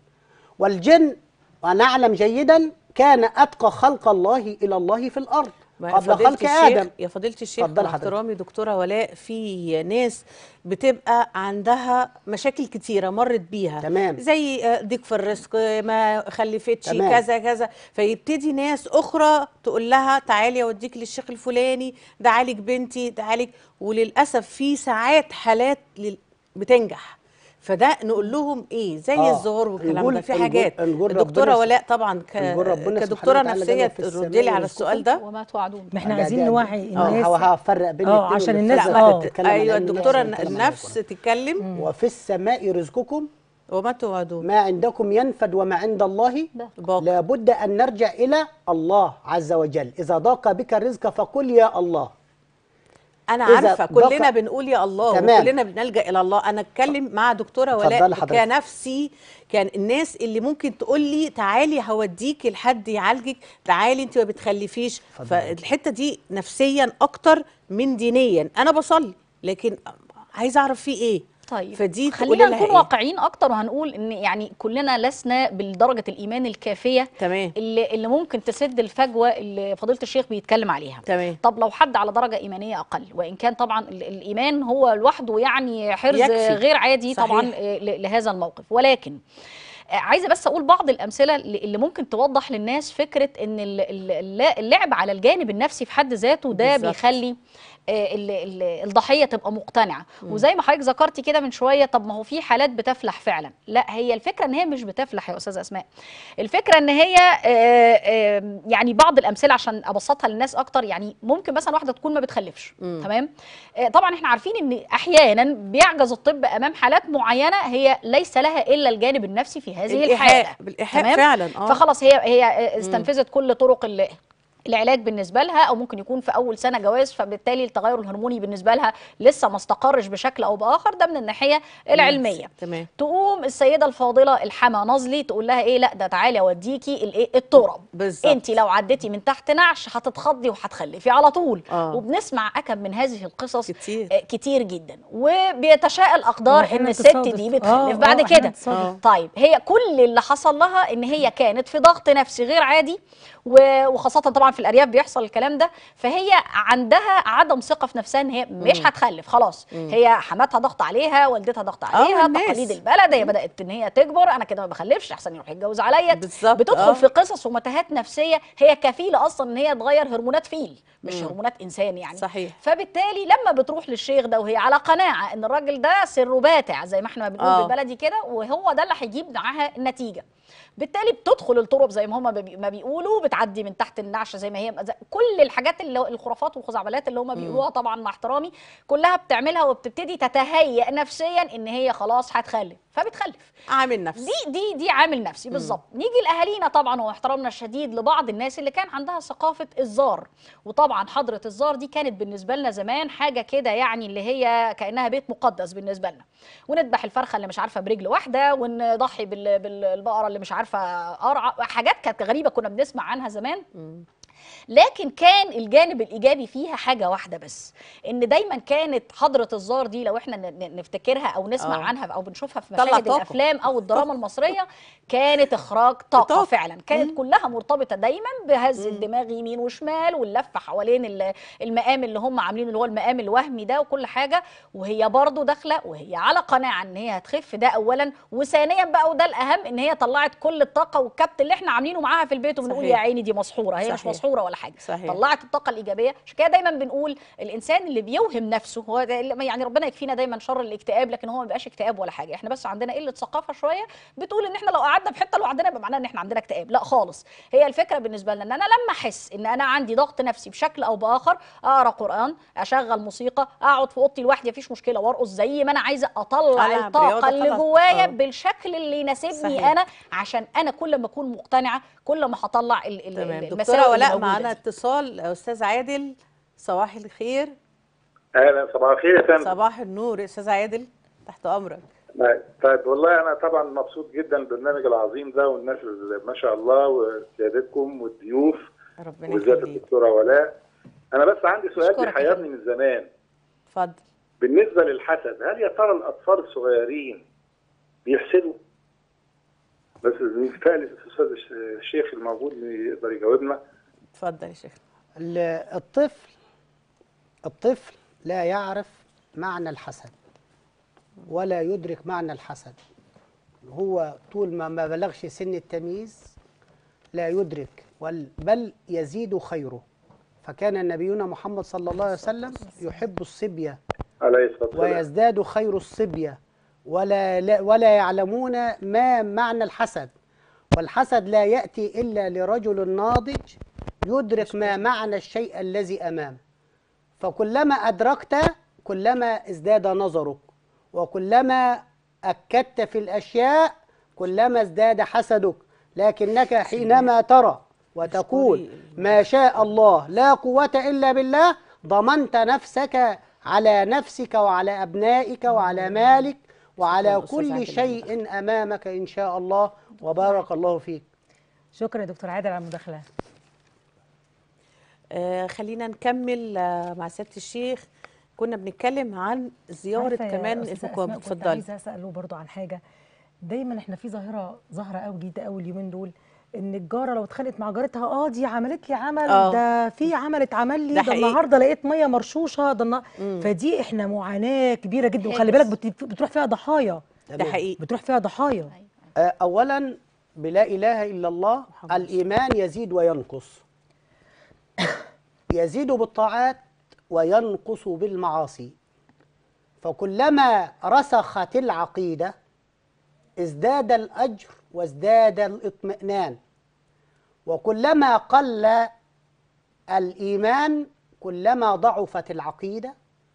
Speaker 3: والجن ونعلم جيدا كان أتقى خلق الله إلى الله في الأرض
Speaker 1: ما يا
Speaker 3: قبل
Speaker 1: فضيلة
Speaker 3: خلق
Speaker 1: الشيخ-
Speaker 3: آدم.
Speaker 1: يا فضيلة الشيخ
Speaker 3: اتفضلي
Speaker 1: مع
Speaker 3: حضرتك.
Speaker 1: احترامي دكتورة ولاء، في ناس بتبقى عندها مشاكل كتيرة مرت بيها،
Speaker 3: تمام.
Speaker 1: زي آه، ضيق في الرزق، ما خلفتش،
Speaker 3: تمام.
Speaker 1: كذا كذا، فيبتدي ناس أخرى تقول لها تعالي أوديك للشيخ الفلاني، ده عالج بنتي، ده عالج. وللأسف في ساعات حالات لل- بتنجح، فده نقول لهم ايه زي
Speaker 3: آه،
Speaker 1: الظهور والكلام
Speaker 3: نقول-
Speaker 1: ده في
Speaker 3: نقول-
Speaker 1: حاجات.
Speaker 3: نقول
Speaker 1: الدكتورة
Speaker 3: ربنا-
Speaker 1: ولاء طبعا ك...
Speaker 3: نقول ربنا
Speaker 1: كدكتورة
Speaker 3: سبحانه وتعالى
Speaker 1: نفسية
Speaker 3: جل في
Speaker 1: تردي لي على
Speaker 3: السماء
Speaker 1: السؤال ده.
Speaker 4: وما توعدون.
Speaker 2: ما احنا
Speaker 3: لا،
Speaker 2: عايزين
Speaker 3: ده-
Speaker 2: نوعي
Speaker 3: اه
Speaker 2: الناس.
Speaker 3: هفرق بين
Speaker 2: آه،
Speaker 3: الاثنين
Speaker 2: عشان
Speaker 3: والأستاذة
Speaker 2: الناس-
Speaker 3: أحمد
Speaker 2: آه.
Speaker 3: تتكلم عن
Speaker 1: ايوه
Speaker 3: علم
Speaker 1: الدكتورة
Speaker 3: النفس وتتكلم عن
Speaker 1: النفس
Speaker 3: القرآن.
Speaker 1: تتكلم.
Speaker 3: وفي السماء رزقكم
Speaker 1: وما توعدون
Speaker 3: ما عندكم ينفد وما عند الله
Speaker 1: باق.
Speaker 3: لابد أن نرجع إلى الله عز وجل. إذا ضاق بك الرزق فقل يا الله.
Speaker 1: انا
Speaker 3: إذا
Speaker 1: عارفه
Speaker 3: ضاق-
Speaker 1: كلنا بنقول يا الله
Speaker 3: تمام.
Speaker 1: وكلنا بنلجأ الى الله. انا اتكلم مع دكتوره ولاء
Speaker 3: اتفضلي حضرتك.
Speaker 1: كنفسي، كان الناس اللي ممكن تقول لي تعالي هوديك لحد يعالجك، تعالي انت ما بتخلفيش،
Speaker 3: اتفضلي.
Speaker 1: فالحته دي نفسيا اكتر من دينيا. انا بصلي لكن عايزه اعرف فيه ايه.
Speaker 4: طيب
Speaker 1: فدي تقولي
Speaker 4: خلينا
Speaker 1: لها
Speaker 4: نكون
Speaker 1: إيه؟
Speaker 4: واقعيين اكتر وهنقول ان يعني كلنا لسنا بالدرجه الايمان الكافيه
Speaker 1: تمام
Speaker 4: اللي اللي ممكن تسد الفجوه اللي فضيله الشيخ بيتكلم عليها.
Speaker 1: تمام.
Speaker 4: طب لو حد على درجه ايمانيه اقل، وان كان طبعا ال- الايمان هو لوحده يعني حرز
Speaker 1: يكفي.
Speaker 4: غير عادي
Speaker 1: صحيح.
Speaker 4: طبعا آه، ل- لهذا الموقف، ولكن آه، عايزه بس اقول بعض الامثله اللي اللي ممكن توضح للناس فكره ان ال- ال- الل- اللعب على الجانب النفسي في حد ذاته ده
Speaker 1: بالظبط.
Speaker 4: بيخلي آه، ال- ال- الضحيه تبقى مقتنعه. وزي ما حضرتك ذكرتي كده من شويه، طب ما هو في حالات بتفلح فعلا. لا، هي الفكره ان هي مش بتفلح يا استاذه اسماء، الفكره ان هي آه، آه، يعني بعض الامثله عشان ابسطها للناس اكتر. يعني ممكن مثلا واحده تكون ما بتخلفش،
Speaker 1: مم.
Speaker 4: تمام. آه، طبعا احنا عارفين ان احيانا بيعجز الطب امام حالات معينه هي ليس لها الا الجانب النفسي في هذه
Speaker 1: الإيحاء،
Speaker 4: الحاله،
Speaker 1: بالإيحاء
Speaker 4: تمام؟
Speaker 1: فعلا اه
Speaker 4: فخلاص هي هي استنفذت كل طرق ال- العلاج بالنسبه لها، او ممكن يكون في اول سنه جواز، فبالتالي التغير الهرموني بالنسبه لها لسه ما استقرش بشكل او باخر. ده من الناحيه العلميه.
Speaker 1: تمام.
Speaker 4: تقوم السيده الفاضله الحما نظلي تقول لها ايه، لا ده تعالي اوديكي الايه التراب،
Speaker 1: بالظبط.
Speaker 4: انت لو عديتي من تحت نعش هتتخضي وهتخلفي على طول.
Speaker 1: آه.
Speaker 4: وبنسمع اكم من هذه القصص
Speaker 1: كتير.
Speaker 4: آه، كتير جدا، وبيتشاء الاقدار
Speaker 2: وأحياناً
Speaker 4: ان الست
Speaker 2: تصادف.
Speaker 4: دي
Speaker 2: آه،
Speaker 4: بتخلف
Speaker 2: آه،
Speaker 4: بعد
Speaker 2: أحياناً
Speaker 4: كده.
Speaker 2: تصادف.
Speaker 1: آه.
Speaker 4: طيب هي كل اللي حصل لها ان هي كانت في ضغط نفسي غير عادي، و- وخاصه طبعا في الارياف بيحصل الكلام ده، فهي عندها عدم ثقه في نفسها ان هي مش هتخلف خلاص. هي حماتها ضغط عليها، والدتها ضغط عليها،
Speaker 1: الناس.
Speaker 4: تقاليد البلد، هي بدات ان هي تكبر، انا كده ما بخلفش احسن يروح يتجوز عليا.
Speaker 1: بالظبط،
Speaker 4: بتدخل
Speaker 1: آه.
Speaker 4: في قصص ومتاهات نفسيه هي كفيله اصلا ان هي تغير هرمونات فيل مش هرمونات انسان يعني.
Speaker 1: صحيح.
Speaker 4: فبالتالي لما بتروح للشيخ ده وهي على قناعه ان الراجل ده سره باتع زي ما احنا بنقول
Speaker 1: آه.
Speaker 4: بالبلدي كده، وهو ده اللي هيجيب معاها النتيجه، بالتالي بتدخل الطرق زي ما هم ما بيقولوا، بتعدي من تحت النعش زي ما هي، زي كل الحاجات اللي الخرافات والخزعبلات اللي هم بيقولوها طبعا مع احترامي كلها بتعملها، وبتبتدي تتهيأ نفسيا ان هي خلاص هتخلف، فبتخلف.
Speaker 1: عامل نفسي.
Speaker 4: دي دي دي عامل نفسي بالظبط. نيجي لاهالينا طبعا واحترامنا الشديد لبعض الناس اللي كان عندها ثقافه الزار، وطبعا حضره الزار دي كانت بالنسبه لنا زمان حاجه كده يعني اللي هي كانها بيت مقدس بالنسبه لنا، ونذبح الفرخه اللي مش عارفه برجل واحده، ونضحي بال- بالبقره اللي مش عارفه قرعه، حاجات كانت غريبه كنا بنسمع عنها زمان. لكن كان الجانب الايجابي فيها حاجه واحده بس، ان دايما كانت حضره الزار دي لو احنا ن- ن- نفتكرها او نسمع
Speaker 1: آه.
Speaker 4: عنها او بنشوفها في
Speaker 1: طلع
Speaker 4: مشاهد
Speaker 1: طاقة.
Speaker 4: الافلام او الدراما المصريه، كانت اخراج طاقه
Speaker 1: طاقة.
Speaker 4: فعلا، كانت كلها مرتبطه دايما بهز الدماغ يمين وشمال، واللف حوالين ال- المقام اللي هم عاملينه اللي هو المقام الوهمي ده وكل حاجه، وهي برضو داخله وهي على قناعه ان هي هتخف، ده اولا. وثانيا بقى وده الاهم، ان هي طلعت كل الطاقه والكبت اللي احنا عاملينه معاها في البيت، وبنقول
Speaker 1: صحيح.
Speaker 4: يا عيني دي مسحوره، هي مش
Speaker 1: صحيح.
Speaker 4: مسحوره، ثوره ولا حاجه،
Speaker 1: صحيح.
Speaker 4: طلعت الطاقه الايجابيه. عشان كده دايما بنقول الانسان اللي بيوهم نفسه هو ده اللي- يعني ربنا يكفينا دايما شر الاكتئاب، لكن هو ما بيبقاش اكتئاب ولا حاجه، احنا بس عندنا قله ثقافه شويه بتقول ان احنا لو قعدنا في حته لوحدنا يبقى معناها ان احنا عندنا اكتئاب. لا خالص، هي الفكره بالنسبه لنا ان انا لما احس ان انا عندي ضغط نفسي بشكل او باخر، اقرا قران، اشغل موسيقى، اقعد في اوضتي لوحدي مفيش مشكله وارقص زي ما انا عايزه، اطلع
Speaker 1: ألعب
Speaker 4: الطاقه
Speaker 1: رياضة
Speaker 4: اللي
Speaker 1: خلاص.
Speaker 4: جوايا
Speaker 1: آه.
Speaker 4: بالشكل اللي يناسبني
Speaker 1: صحيح.
Speaker 4: انا، عشان انا كل ما اكون مقتنعه كل ما هطلع ال- ال-
Speaker 1: تمام.
Speaker 4: ال-
Speaker 1: دكتورة
Speaker 4: المساوئ اللي
Speaker 1: ولاء
Speaker 4: موجوده
Speaker 1: معانا
Speaker 4: دي.
Speaker 1: اتصال. أستاذ عادل، صباح الخير.
Speaker 5: اهلا، صباح الخير يا فندم.
Speaker 1: صباح النور يا أستاذ عادل، تحت أمرك.
Speaker 5: طيب والله انا طبعا مبسوط جدا بالبرنامج العظيم ده، والناس اللي ما شاء الله وسيادتكم والضيوف
Speaker 1: ربنا
Speaker 5: وبالذات
Speaker 1: يخليك.
Speaker 5: الدكتوره ولاء. انا بس عندي سؤال
Speaker 4: أشكرك يا
Speaker 5: بيحيرني من زمان
Speaker 1: اتفضل.
Speaker 5: بالنسبه للحسد. هل يا ترى الاطفال الصغيرين بيحسدوا؟ بس بالفعل الاستاذ الشيخ الموجود يقدر يجاوبنا.
Speaker 1: اتفضل يا شيخ.
Speaker 3: ال- الطفل الطفل لا يعرف معنى الحسد ولا يدرك معنى الحسد. هو طول ما ما بلغش سن التمييز لا يدرك، بل بل يزيد خيره. فكان نبينا محمد صلى الله عليه وسلم يحب الصبية
Speaker 5: عليه الصلاه والسلام.
Speaker 3: ويزداد خير الصبية، ولا لا ولا يعلمون ما معنى الحسد. والحسد لا يأتي إلا لرجل ناضج يدرك ما معنى الشيء الذي أمامه. فكلما أدركت كلما ازداد نظرك، وكلما أكدت في الأشياء كلما ازداد حسدك. لكنك حينما ترى وتقول ما شاء الله لا قوة إلا بالله، ضمنت نفسك على نفسك وعلى أبنائك وعلى مالك وعلى كل شيء أمامك إن شاء الله، وبارك الله فيك.
Speaker 2: شكرا يا دكتور عادل على المداخله.
Speaker 1: آه خلينا نكمل آه مع سيادة الشيخ. كنا بنتكلم عن زيارة
Speaker 2: عارفة يا
Speaker 1: كمان
Speaker 2: أستاذة
Speaker 1: الفكوة.
Speaker 2: أسماء، كنت
Speaker 1: اتفضلي.
Speaker 2: عايزه اساله برضو عن حاجه. دايما احنا في ظاهره ظاهره قوي جديده قوي اليومين دول، ان الجاره لو اتخانقت مع جارتها اه دي عملت لي عمل،
Speaker 1: آه.
Speaker 2: ده في عمل اتعمل لي،
Speaker 1: ده
Speaker 2: ده
Speaker 1: حقيقي.
Speaker 2: النهارده لقيت ميه مرشوشه، ده النا...
Speaker 1: مم.
Speaker 2: فدي احنا معاناه كبيره جدا، وخلي
Speaker 4: حاجز.
Speaker 2: بالك بت- بتروح فيها ضحايا،
Speaker 1: ده حقيقي.
Speaker 2: بتروح فيها ضحايا.
Speaker 3: آه، أولا بلا إله إلا الله الإيمان يزيد وينقص، يزيد بالطاعات وينقص بالمعاصي. فكلما رسخت العقيدة ازداد الأجر وازداد الاطمئنان، وكلما قل الإيمان كلما ضعفت العقيدة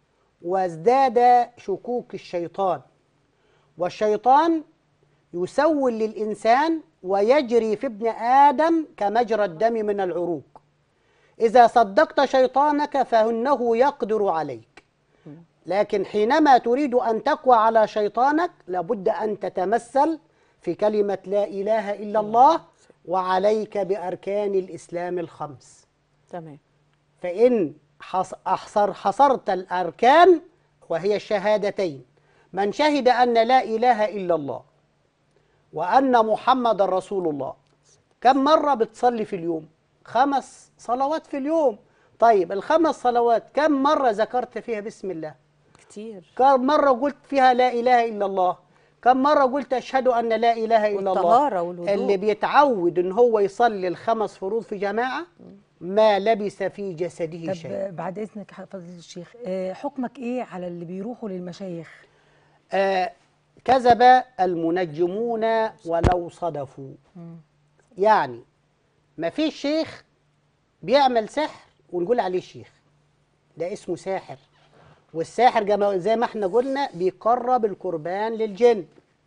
Speaker 3: وازداد شكوك الشيطان. والشيطان يسول للإنسان ويجري في ابن آدم كمجرى الدم من العروق. إذا صدقت شيطانك فإنه يقدر عليك، لكن حينما تريد أن تقوى على شيطانك لابد أن تتمثل في كلمة لا إله إلا الله، وعليك بأركان الإسلام الخمس.
Speaker 1: تمام.
Speaker 3: فإن حص- أحصر حصرت الأركان وهي الشهادتين، من شهد أن لا إله إلا الله وأن محمد رسول الله. كم مرة بتصلي في اليوم؟ خمس صلوات في اليوم. طيب الخمس صلوات كم مرة ذكرت فيها بسم الله؟
Speaker 1: كتير.
Speaker 3: كم مرة قلت فيها لا إله إلا الله؟ كم مرة قلت أشهد أن لا إله إلا الله؟
Speaker 1: والطهارة والوضوء.
Speaker 3: اللي بيتعود إن هو يصلي الخمس فروض في جماعة ما لبس في جسده شيء.
Speaker 2: طب بعد اذنك يا فضيله الشيخ، آه، حكمك ايه على اللي بيروحوا للمشايخ؟
Speaker 3: آه كذب المنجمون ولو صدفوا. يعني ما فيش شيخ بيعمل سحر ونقول عليه شيخ، ده اسمه ساحر. والساحر جما- زي ما احنا قلنا بيقرب القربان للجن،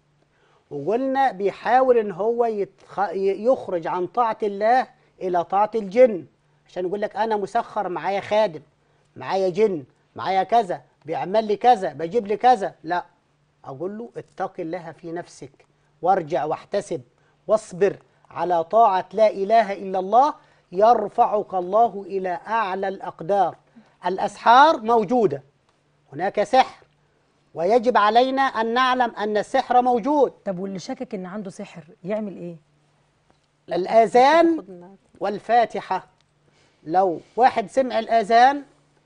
Speaker 3: وقلنا بيحاول ان هو يتخ... ي- يخرج عن طاعة الله الى طاعة الجن، عشان يقول لك انا مسخر، معايا خادم، معايا جن، معايا كذا، بيعمل لي كذا، بجيب لي كذا. لا، اقول له اتق الله في نفسك وارجع واحتسب واصبر على طاعة لا اله الا الله، يرفعك الله الى اعلى الاقدار. الاسحار موجودة، هناك سحر، ويجب علينا أن نعلم أن السحر موجود.
Speaker 2: طب واللي شاكك ان عنده سحر يعمل ايه؟
Speaker 3: الآذان والفاتحة. لو واحد سمع الآذان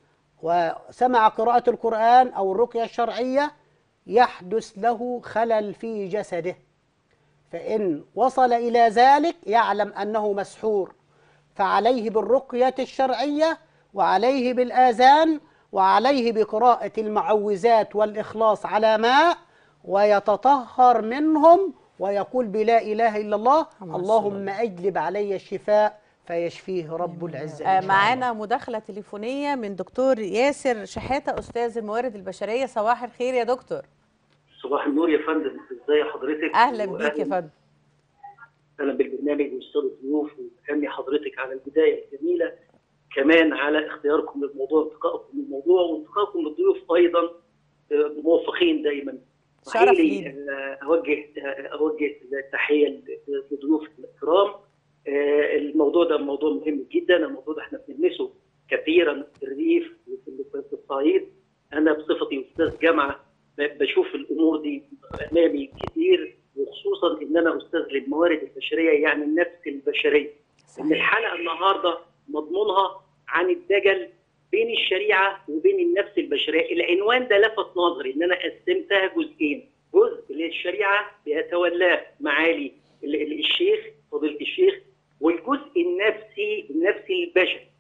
Speaker 3: وسمع قراءة القرآن أو الرقية الشرعية يحدث له خلل في جسده، فإن وصل إلى ذلك يعلم أنه مسحور. فعليه بالرقية الشرعية، وعليه بالآذان، وعليه بقراءة المعوذات والإخلاص على ماء، ويتطهر منهم ويقول بلا إله إلا الله، اللهم أجلب علي الشفاء فيشفيه رب العزة إن
Speaker 1: آه،
Speaker 3: شاء الله.
Speaker 1: معانا مداخلة تليفونية من دكتور ياسر شحاتة أستاذ الموارد البشرية. صباح الخير يا دكتور.
Speaker 6: صباح النور يا فندم، ازي حضرتك؟
Speaker 1: أهلا بيك يا فندم.
Speaker 6: اهلا بالبرنامج واستاذ الضيوف، وبهني حضرتك على البدايه الجميله، كمان على اختياركم للموضوع، انتقائكم للموضوع، وانتقائكم للضيوف ايضا موفقين دايما.
Speaker 1: شرف
Speaker 6: لي
Speaker 1: لينا.
Speaker 6: اوجه اوجه التحيه لضيوف الكرام. الموضوع ده موضوع مهم جدا، الموضوع ده احنا بنلمسه كثيرا في الريف وفي الصعيد. انا بصفتي استاذ جامعه بشوف الامور دي امامي كتير، وخصوصا ان انا استاذ للموارد البشريه، يعني النفس البشريه. ان الحلقه النهارده مضمونها عن الدجل بين الشريعه وبين النفس البشريه. العنوان ده لفت نظري ان انا قسمتها جزئين، جزء للشريعه بيتولاه معالي الشيخ فضيله الشيخ، والجزء النفسي النفسي البشري.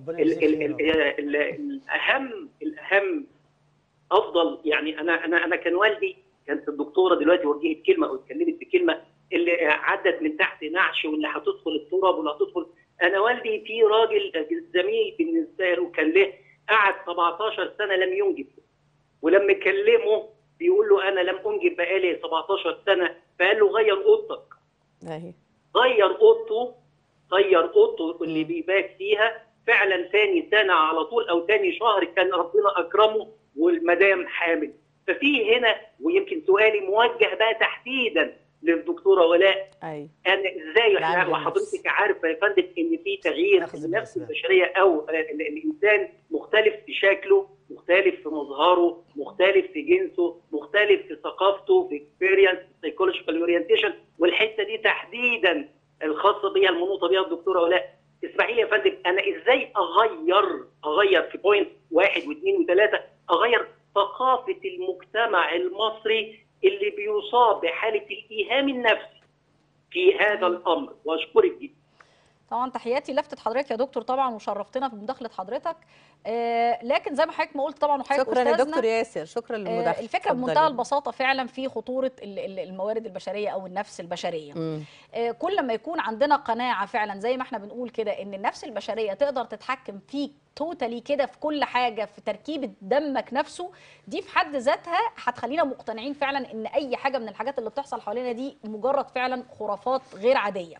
Speaker 6: الاهم الاهم افضل، يعني انا انا انا كان والدي، كانت الدكتوره دلوقتي وجهت كلمه او اتكلمت بكلمه اللي عدت من تحت نعش واللي هتدخل التراب واللي هتدخل. انا والدي في راجل زميل بالنسبه له كان له قعد سبعتاشر سنه لم ينجب، ولما كلمه بيقول له انا لم انجب بقالي سبعتاشر سنه، فقال له غير اوضتك.
Speaker 1: اهي
Speaker 6: غير اوضته، غير اوضته اللي بيبات فيها. فعلا ثاني سنه على طول او ثاني شهر كان ربنا اكرمه والمدام حامل. ففي هنا، ويمكن سؤالي موجه بقى تحديدا للدكتوره ولاء،
Speaker 1: ايوه
Speaker 6: انا ازاي احنا وحضرتك عارفه يا فندم ان في تغيير في النفس البشريه، او الانسان مختلف في شكله، مختلف في مظهره، مختلف في جنسه، مختلف في ثقافته، في اكسبيرينس سايكولوجيكال اورينتيشن، والحته دي تحديدا الخاصه بيها المنوطه بيها الدكتوره ولاء. اسمحي لي يا فندم، انا ازاي اغير اغير في بوينت واحد واثنين وثلاثه، اغير ثقافه المجتمع المصري اللي بيصاب بحاله الايهام النفسي في هذا الامر. واشكرك جدا.
Speaker 4: طبعا تحياتي لفتة حضرتك يا دكتور طبعا، وشرفتنا في مداخله حضرتك. آه لكن زي ما حضرتك ما قلت طبعا، وحضرتك
Speaker 1: شكرا يا
Speaker 4: استاذنا،
Speaker 1: دكتور ياسر، شكرا للمداخله.
Speaker 4: آه الفكره بمنتهى البساطه فعلا في خطوره الموارد البشريه او النفس البشريه. آه كل ما يكون عندنا قناعه فعلا زي ما احنا بنقول كده ان النفس البشريه تقدر تتحكم فيك توتالي كده في كل حاجه، في تركيبه دمك نفسه، دي في حد ذاتها هتخلينا مقتنعين فعلا ان اي حاجه من الحاجات اللي بتحصل حوالينا دي مجرد فعلا خرافات غير عاديه.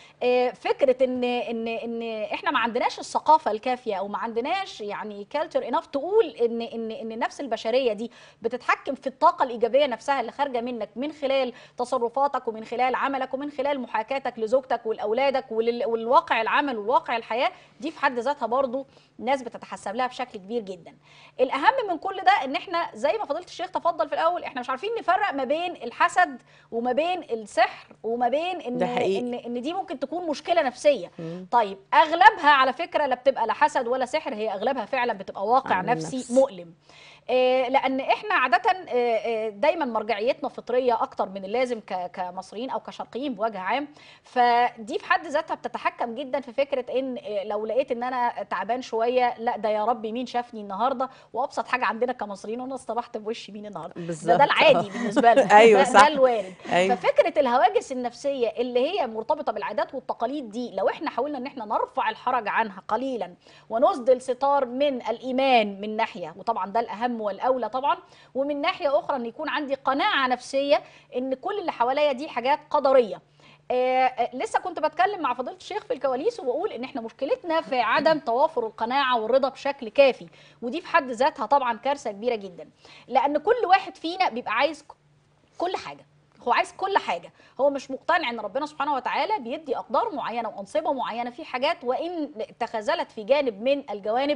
Speaker 4: فكره ان ان ان احنا ما عندناش الثقافه الكافيه او ما عندناش يعني كالتشر انف تقول ان ان ان النفس البشريه دي بتتحكم في الطاقه الايجابيه نفسها اللي خارجه منك من خلال تصرفاتك ومن خلال عملك ومن خلال محاكاتك لزوجتك ولاولادك والواقع العمل والواقع الحياه، دي في حد ذاتها برضو ناس بتتحسب لها بشكل كبير جدا. الاهم من كل ده ان احنا زي ما فضيله الشيخ تفضل في الاول، احنا مش عارفين نفرق ما بين الحسد وما بين السحر وما بين ان ان ان دي ممكن تكون مشكله نفسيه. مم. طيب اغلبها على فكره لا بتبقى لا حسد ولا سحر، هي اغلبها فعلا بتبقى واقع نفسي النفس. مؤلم. آه لان احنا عاده آه دايما مرجعيتنا فطريه اكتر من اللازم كمصريين او كشرقيين بوجه عام، فدي في حد ذاتها بتتحكم جدا في فكره ان آه لو لقيت ان انا تعبان شويه، لا ده يا ربي مين شافني النهارده، وابسط حاجه عندنا كمصريين وانا اصطبحت بوش مين النهارده، ده ده العادي بالنسبه لنا.
Speaker 1: ايوه
Speaker 4: صح، ده الوارد.
Speaker 1: أيوة.
Speaker 4: ففكره الهواجس النفسيه اللي هي مرتبطه بالعادات والتقاليد دي، لو احنا حاولنا ان احنا نرفع الحرج عنها قليلا ونسدل ستار من الايمان من ناحيه، وطبعا ده الاهم والاولى طبعا، ومن ناحيه اخرى ان يكون عندي قناعه نفسيه ان كل اللي حواليا دي حاجات قدريه. آه آه لسه كنت بتكلم مع فضيله الشيخ في الكواليس وبقول ان احنا مشكلتنا في عدم توافر القناعه والرضا بشكل كافي، ودي في حد ذاتها طبعا كارثه كبيره جدا، لان كل واحد فينا بيبقى عايز كل حاجه، هو عايز كل حاجه، هو مش مقتنع ان ربنا سبحانه وتعالى بيدي اقدار معينه وانصبه معينه في حاجات، وان تخاذلت في جانب من الجوانب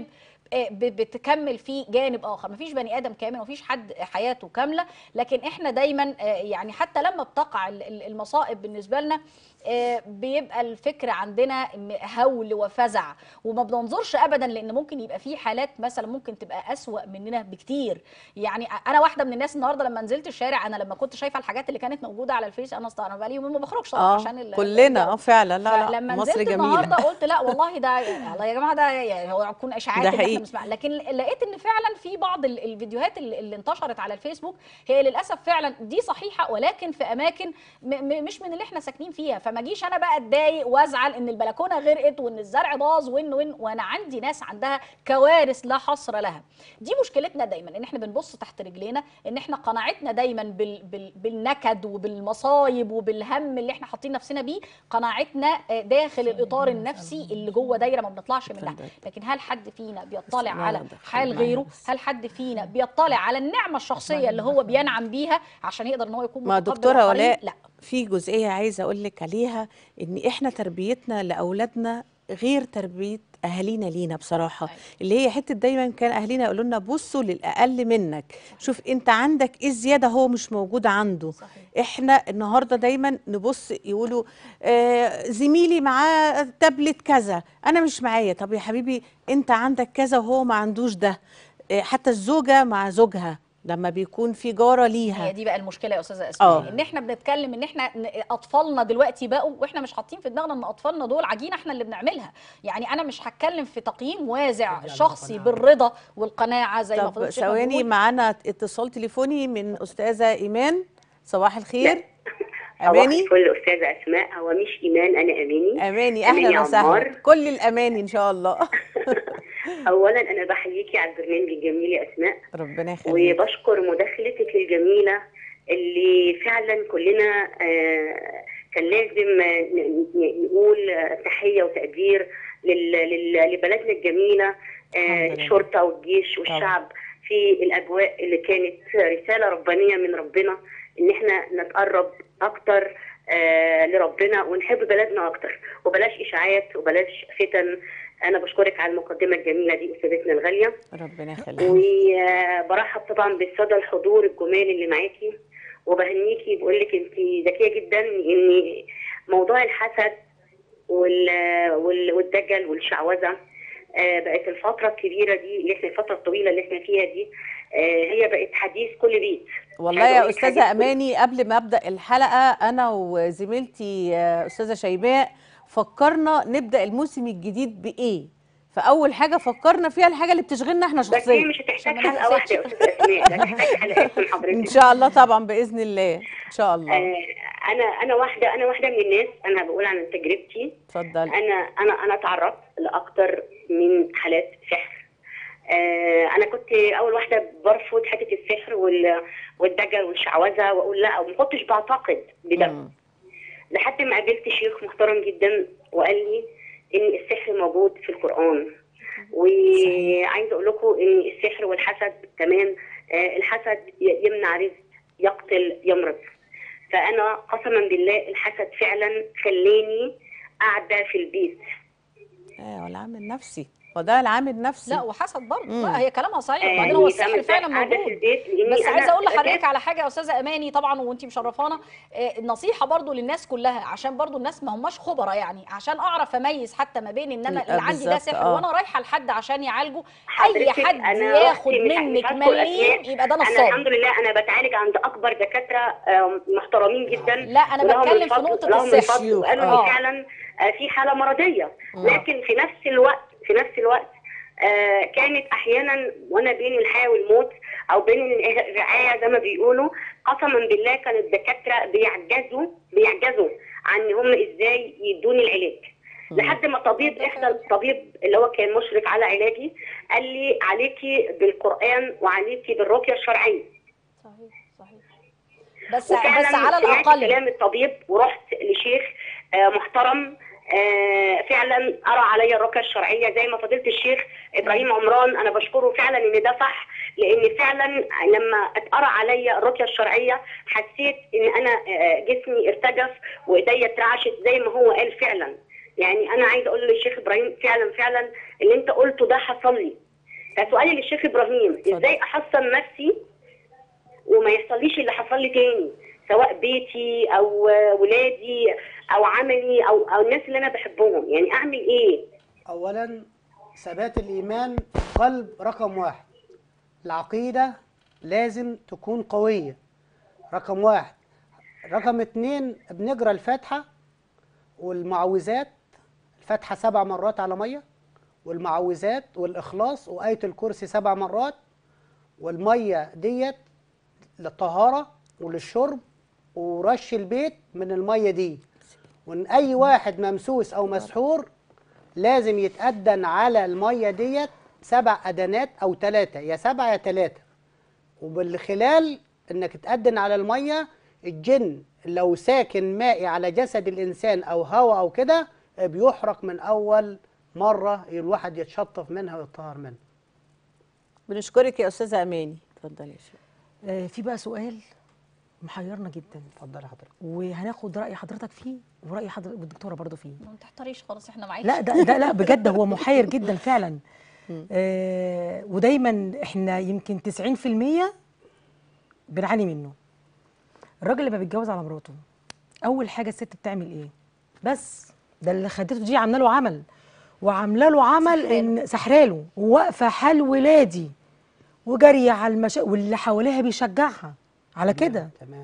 Speaker 4: بتكمل في جانب اخر. مفيش بني ادم كامل، مفيش حد حياته كامله، لكن احنا دايما يعني حتى لما بتقع المصائب بالنسبه لنا بيبقى الفكر عندنا هول وفزع، وما بننظرش ابدا لان ممكن يبقى في حالات مثلا ممكن تبقى اسوأ مننا بكتير. يعني انا واحده من الناس النهارده لما نزلت الشارع، انا لما كنت شايفه الحاجات اللي كانت كانت موجوده على الفيس، انا اصلا انا بقالي يومين ما بخرجش طبعا
Speaker 1: اه
Speaker 4: عشان ال-
Speaker 1: كلنا
Speaker 4: الجو.
Speaker 1: اه فعلا. لا لا
Speaker 4: فلما
Speaker 1: مصر
Speaker 4: نزلت
Speaker 1: جميله.
Speaker 4: النهارده قلت لا والله ده يعني الله يا جماعه ده يعني هو يكون اشاعات
Speaker 1: ده
Speaker 4: اللي احنا
Speaker 1: حقيقي.
Speaker 4: بنسمعها، لكن لقيت ان فعلا في بعض ال- الفيديوهات اللي, اللي انتشرت على الفيسبوك هي للاسف فعلا دي صحيحه، ولكن في اماكن م م مش من اللي احنا ساكنين فيها. فما اجيش انا بقى اتضايق وازعل ان البلكونه غرقت وان الزرع باظ وان وان وانا عندي ناس عندها كوارث لا حصر لها. دي مشكلتنا دايما، ان احنا بنبص تحت رجلينا، ان احنا قناعتنا دايما بال بال بالنكد وبالمصايب وبالهم اللي احنا حاطين نفسنا بيه، قناعتنا داخل الاطار النفسي اللي جوه دايره ما بنطلعش منها. لكن هل حد فينا بيطلع على حال غيره؟ هل حد فينا بيطلع على النعمه الشخصيه اللي هو بينعم بيها عشان يقدر ان هو يكون
Speaker 1: ما
Speaker 4: متقبل
Speaker 1: دكتوره
Speaker 4: الآخرين؟
Speaker 1: ولاء،
Speaker 4: لا.
Speaker 1: في جزئيه عايزه اقول لك عليها، ان احنا تربيتنا لاولادنا غير تربيه اهالينا لينا بصراحه.
Speaker 4: أيوة.
Speaker 1: اللي هي حته دايما كان اهالينا يقولوا لنا بصوا للاقل منك، شوف انت عندك ايه زياده هو مش موجود عنده.
Speaker 4: صحيح.
Speaker 1: احنا النهارده دايما نبص يقولوا آه زميلي معاه تابلت كذا انا مش معايا. طب يا حبيبي انت عندك كذا وهو ما عندوش ده. آه حتى الزوجه مع زوجها لما بيكون في جاره ليها.
Speaker 4: هي دي بقى المشكله يا استاذه اسماء،
Speaker 1: اه
Speaker 4: ان احنا بنتكلم ان احنا ن- اطفالنا دلوقتي بقوا، واحنا مش حاطين في دماغنا ان اطفالنا دول عجينه احنا اللي بنعملها. يعني انا مش هتكلم في تقييم وازع شخصي بالرضا والقناعه زي ما
Speaker 1: طب
Speaker 4: فضلت الشيخ
Speaker 1: ثواني،
Speaker 4: بيقول.
Speaker 1: معانا اتصال تليفوني من استاذه ايمان. صباح الخير.
Speaker 7: صباح
Speaker 1: اماني.
Speaker 7: الفل استاذه اسماء. هو مش ايمان، انا اماني.
Speaker 1: اماني
Speaker 7: أماني
Speaker 1: اهلا وسهلا،
Speaker 7: عمار.
Speaker 1: كل الاماني ان شاء الله.
Speaker 7: اولا انا بحييكي على البرنامج الجميل يا اسماء،
Speaker 1: ربنا يخليك.
Speaker 7: وبشكر مداخلتك الجميله اللي فعلا كلنا آه كان لازم آه، ن- ن- نقول آه، تحيه وتقدير لل- لل- لبلدنا الجميله، آه
Speaker 1: الحمد لله.
Speaker 7: الشرطه والجيش والشعب في الاجواء اللي كانت رساله ربانيه من ربنا ان احنا نتقرب اكتر آه لربنا ونحب بلدنا اكتر، وبلاش اشاعات وبلاش فتن. انا بشكرك على المقدمه الجميله دي استاذتنا الغاليه،
Speaker 1: ربنا يخليك.
Speaker 7: وبرحب طبعا بالساده الحضور الجمال اللي معاكي، وبهنيكي بقول لك انت ذكيه جدا. ان موضوع الحسد وال وال- والدجل والشعوذه آه، بقت الفتره الكبيره دي اللي احنا الفتره الطويله اللي احنا فيها دي آه، هي بقت حديث كل بيت.
Speaker 1: والله
Speaker 7: عايزة
Speaker 1: يا
Speaker 7: أقول لك
Speaker 1: استاذه
Speaker 7: حديث كل-
Speaker 1: اماني، قبل ما ابدا الحلقه انا وزميلتي آه، استاذه شيماء فكرنا نبدا الموسم الجديد بايه. فاول حاجه فكرنا فيها الحاجه اللي بتشغلنا احنا
Speaker 7: بس هي
Speaker 1: شخصيا.
Speaker 7: مش هتحتاج
Speaker 4: عشان ما
Speaker 7: حلقه واحده يا استاذ اسماء، ده هتحتاج حلقات من
Speaker 1: ان
Speaker 7: حضرتك.
Speaker 1: شاء الله طبعا باذن الله ان شاء الله.
Speaker 7: آه، انا انا واحده انا واحده من الناس، انا بقول عن تجربتي.
Speaker 1: اتفضلي.
Speaker 7: انا انا انا تعرضت لاكتر من حالات سحر. آه، انا كنت اول واحده برفض حته السحر وال- والدجل والشعوذه واقول لا، وما كنتش بعتقد بده
Speaker 1: مم.
Speaker 7: لحد ما قابلت شيخ محترم جدا وقال لي ان السحر موجود في القران. وعايزه اقول لكم ان السحر والحسد كمان، آه، الحسد ي- يمنع رزق، يقتل، يمرض. فانا قسما بالله الحسد فعلا خلاني قاعده في البيت.
Speaker 1: ايوه العامل النفسي، وده العامل النفسي.
Speaker 4: لا وحسد برضه،
Speaker 1: مم.
Speaker 4: لا هي كلامها صحيح.
Speaker 7: آه،
Speaker 4: وبعدين هو
Speaker 7: يعني
Speaker 4: السحر
Speaker 7: فاهمة
Speaker 4: فعلا
Speaker 7: إزاي؟ قاعدة في
Speaker 4: موجود.
Speaker 7: البيت لأني
Speaker 4: بس
Speaker 7: أنا
Speaker 4: عايزه اقول لحضرتك
Speaker 7: كانت-
Speaker 4: على حاجه يا استاذه اماني طبعا وانت مشرفانا، آه، نصيحه برضو للناس كلها، عشان برضو الناس ما هماش خبراء، يعني عشان اعرف اميز حتى ما بين ان انا
Speaker 1: لا،
Speaker 4: اللي عندي ده
Speaker 1: بالظبط،
Speaker 4: سحر
Speaker 1: آه.
Speaker 4: وانا رايحه لحد عشان يعالجه. اي
Speaker 7: حضرتك
Speaker 4: حد
Speaker 7: أنا
Speaker 4: ياخد
Speaker 7: رحت- مش- مش
Speaker 4: منك
Speaker 7: هذكر
Speaker 4: مليم
Speaker 7: أسماء.
Speaker 4: يبقى ده
Speaker 7: انا
Speaker 4: نصاب.
Speaker 7: الحمد لله انا بتعالج عند اكبر دكاتره آه، محترمين جدا.
Speaker 4: لا، أنا
Speaker 7: ولهم
Speaker 4: بتكلم في
Speaker 7: الفضل-
Speaker 4: نقطة
Speaker 7: لهم
Speaker 4: السحر.
Speaker 7: الفضل، وقالوا
Speaker 4: آه.
Speaker 7: لي فعلا آه، في حاله مرضيه. لكن في نفس الوقت في نفس الوقت آه، كانت احيانا وانا بين الحياه والموت او بين الرعايه زي ما بيقولوا، قسما بالله كان الدكاتره بيعجزوا بيعجزوا عن ان هم ازاي يدوني العلاج. لحد ما طبيب احدى الطبيب اللي هو كان مشرف على علاجي قال لي عليكي بالقران وعليكي بالرقيه الشرعيه.
Speaker 4: صحيح صحيح. بس
Speaker 7: وفعلا
Speaker 4: بس على
Speaker 7: سمعت
Speaker 4: الاقل
Speaker 7: كلام الطبيب ورحت لشيخ آه، محترم آه، فعلا ارى عليا الرقيه الشرعيه زي ما فضيله الشيخ ابراهيم عمران. انا بشكره فعلا ان ده صح، لان فعلا لما اتقرا عليا الرقيه الشرعيه حسيت ان انا آه، جسمي ارتجف وايديا اترعشت زي ما هو قال فعلا. يعني انا عايزه اقول للشيخ ابراهيم فعلا فعلا اللي انت قلته ده حصل لي. فسؤالي للشيخ ابراهيم، ازاي احصن نفسي وما يحصليش اللي حصل لي تاني، سواء بيتي او ولادي او عملي او او الناس اللي انا بحبهم؟ يعني اعمل ايه؟
Speaker 3: أولا ثبات الإيمان في القلب رقم واحد. العقيدة لازم تكون قوية رقم واحد. رقم اتنين بنقرا الفاتحه والمعوذات، الفاتحه سبع مرات على ميه، والمعوذات والاخلاص وايه الكرسي سبع مرات، والميه ديت للطهاره وللشرب ورش البيت من الميه دي. وان اي واحد ممسوس او مسحور لازم يتأذن على الميه ديت سبع اذانات او ثلاثه، يا سبعه يا ثلاثه. وبالخلال انك تأذن على الميه، الجن لو ساكن مائي على جسد الانسان او هواء او كده بيحرق من اول مره الواحد يتشطف منها ويطهر منها.
Speaker 1: بنشكرك يا استاذه اماني. اتفضلي يا شيخ.
Speaker 2: آه في بقى سؤال محيرنا جدا،
Speaker 3: اتفضلي حضرتك.
Speaker 2: وهناخد راي حضرتك فيه ورأي حضرتك والدكتوره برضو فيه.
Speaker 4: ما تحتريش خالص، احنا معاكي.
Speaker 2: لا ده, ده لا بجد هو محير جدا فعلا. آه ودايما احنا يمكن تسعين في المية بنعاني منه. الراجل لما بيتجوز على مراته اول حاجه الست بتعمل ايه؟ بس ده اللي خدته دي عامله له عمل، وعامله له عمل ان سحراله، وواقفه حال ولادي وجاريه على المشا واللي حواليها بيشجعها على كده.
Speaker 3: تمام.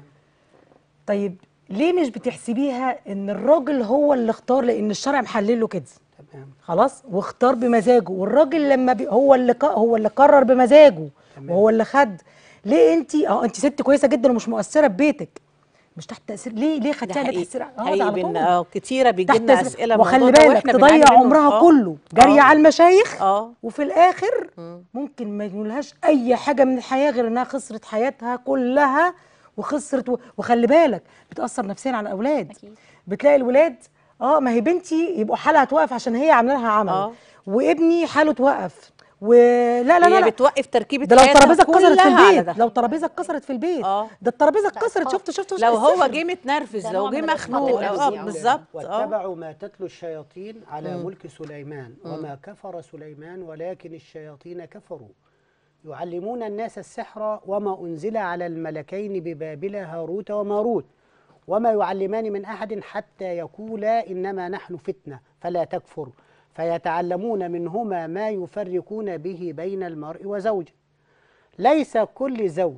Speaker 2: طيب ليه مش بتحسبيها ان الراجل هو اللي اختار، لان الشرع محلل له كده
Speaker 3: تمام.
Speaker 2: خلاص واختار بمزاجه، والراجل لما بي هو اللي ق... هو اللي قرر بمزاجه. تمام. وهو اللي خد. ليه انت اه انت ست كويسه جدا ومش مؤثره ببيتك، مش تحت تاثير، ليه ليه خدتيها تحت تاثير؟ اه ده على طول
Speaker 1: اه كتيره بيجي لنا اسئله
Speaker 2: وخلي بالك تضيع عمرها كله جاريه على المشايخ،
Speaker 1: اه
Speaker 2: وفي الاخر مم. ممكن ما يجولهاش اي حاجه من الحياه غير انها خسرت حياتها كلها وخسرت و... وخلي بالك بتاثر نفسيا على الاولاد. أكيد. بتلاقي الولاد اه ما هي بنتي يبقوا حالها توقف عشان هي عامله لها عمل، آه. وابني حاله توقف، ولا لا لا
Speaker 1: هي
Speaker 2: لا
Speaker 1: بتوقف تركيبه
Speaker 2: ده لو ترابيزه اتكسرت في البيت،
Speaker 1: ده.
Speaker 2: لو ترابيزه اتكسرت في البيت اه ده الترابيزه اتكسرت. شفت شفت
Speaker 1: لو هو جه متنرفز، لو جه مخنوق، اه بالظبط.
Speaker 3: واتبعوا ما تتلو الشياطين على مم. ملك سليمان مم. وما كفر سليمان ولكن الشياطين كفروا يعلمون الناس السحر وما أنزل على الملكين ببابل هاروت وماروت وما يعلمان من أحد حتى يقولا إنما نحن فتنة فلا تكفر فيتعلمون منهما ما يفرقون به بين المرء وزوجه. ليس كل زوج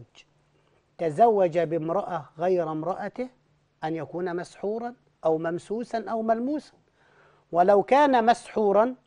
Speaker 3: تزوج بامرأة غير امرأته أن يكون مسحورا أو ممسوسا أو ملموسا، ولو كان مسحورا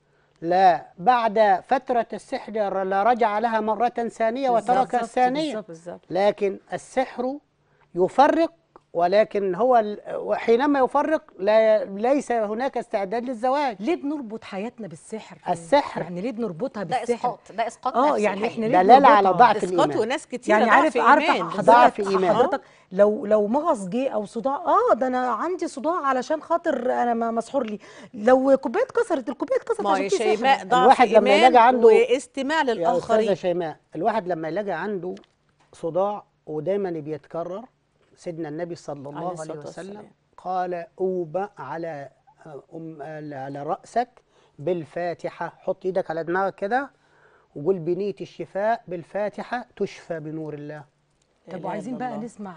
Speaker 3: لا بعد فترة السحر لرجع لها مرة ثانية وترك الثانية. لكن السحر يفرق، ولكن هو حينما يفرق لا ليس هناك استعداد للزواج.
Speaker 2: ليه بنربط حياتنا بالسحر؟
Speaker 3: السحر
Speaker 2: يعني ليه بنربطها بالسحر؟
Speaker 4: ده اسقاط، ده اسقاط
Speaker 2: اه يعني احنا ليه
Speaker 3: دلاله على ضعف الايمان.
Speaker 1: اسقاط وناس كتير
Speaker 2: يعني عارف عارف
Speaker 3: ضعف ايمان.
Speaker 2: حضرتك لو لو مغص جه او صداع، اه ده انا عندي صداع علشان خاطر انا مسحور لي. لو كوبايه اتكسرت، الكوبايه اتكسرت عشان في
Speaker 1: شيماء
Speaker 2: سحر.
Speaker 1: ضعف
Speaker 3: الواحد لما يلاقي عنده
Speaker 1: واستماع للاخرين.
Speaker 3: يا استاذه شيماء، الواحد لما يلاقي عنده صداع ودايما بيتكرر، سيدنا النبي صلى الله عليه, عليه وسلم والسلام. قال اوبأ على أم على رأسك بالفاتحة، حط ايدك على دماغك كده وقول بنية الشفاء بالفاتحة تشفى بنور الله.
Speaker 2: طب وعايزين بقى نسمع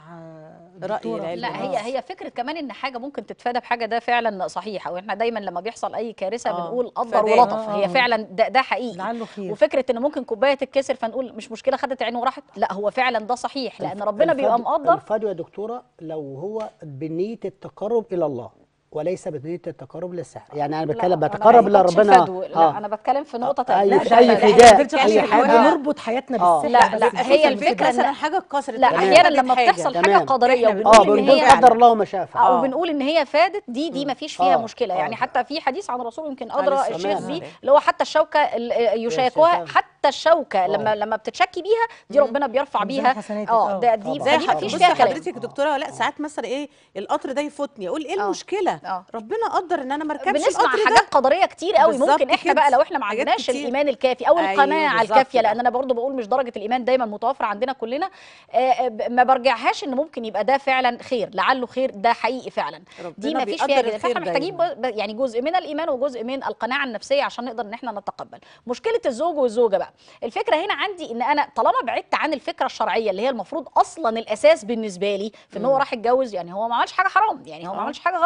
Speaker 1: رأي.
Speaker 4: لا هي هي فكره كمان ان حاجه ممكن تتفادى بحاجه، ده فعلا صحيح. او احنا دايما لما بيحصل اي كارثه آه. بنقول قدر ولطف. آه. هي فعلا ده, ده حقيقي. وفكره ان ممكن كوبايه تتكسر فنقول مش مشكله خدت عين وراحت، لا هو فعلا ده صحيح، لان ربنا بيبقى مقدر.
Speaker 3: الفدوى يا دكتوره لو هو بنيه التقرب الى الله وليس بنيه التقرب للسحر، يعني انا بتكلم بتقرب لربنا.
Speaker 4: لا آه. انا بتكلم في نقطه ثانيه.
Speaker 3: لا اي فداء اي حاجه
Speaker 2: نربط حياتنا بالسحر.
Speaker 4: لا لا هي الفكره
Speaker 1: مثلا حاجه اتكسرت،
Speaker 4: لا احيانا لما بتحصل حاجه قدريه
Speaker 3: وبنقول ان هي قدر الله ما شاء فعل،
Speaker 4: اه وبنقول ان هي فادت، دي دي ما فيش فيها مشكله. يعني حتى في حديث عن الرسول يمكن ادرى الشيخ بيه، اللي هو حتى الشوكه يشاكوها، حتى الشوكه لما لما بتتشكي بيها دي ربنا بيرفع بيها. اه ده دي ما فيش فيها كلام.
Speaker 1: حضرتك يا دكتوره لا ساعات مثلا ايه القطر ده يفوتني، اقول ايه المشكله؟ ربنا قدر ان انا ما اركبش.
Speaker 4: بنسمع حاجات قدريه كتير قوي. ممكن احنا بقى لو احنا ما عندناش الايمان الكافي او القناعه أيوة الكافيه، لان انا برضو بقول مش درجه الايمان دايما متوفره عندنا كلنا، آه ما برجعهاش ان ممكن يبقى ده فعلا خير، لعله خير، ده حقيقي فعلا. دي ما فيش فيها كده. فاحنا محتاجين يعني جزء من الايمان وجزء من القناعه النفسيه عشان نقدر ان احنا نتقبل. مشكله الزوج والزوجه بقى، الفكره هنا عندي ان انا طالما بعدت عن الفكره الشرعيه اللي هي المفروض اصلا الاساس بالنسبه لي في ان هو راح يتجوز، يعني هو ما عملش حاجه حرام، يعني هو ما عملش حاجه غلط.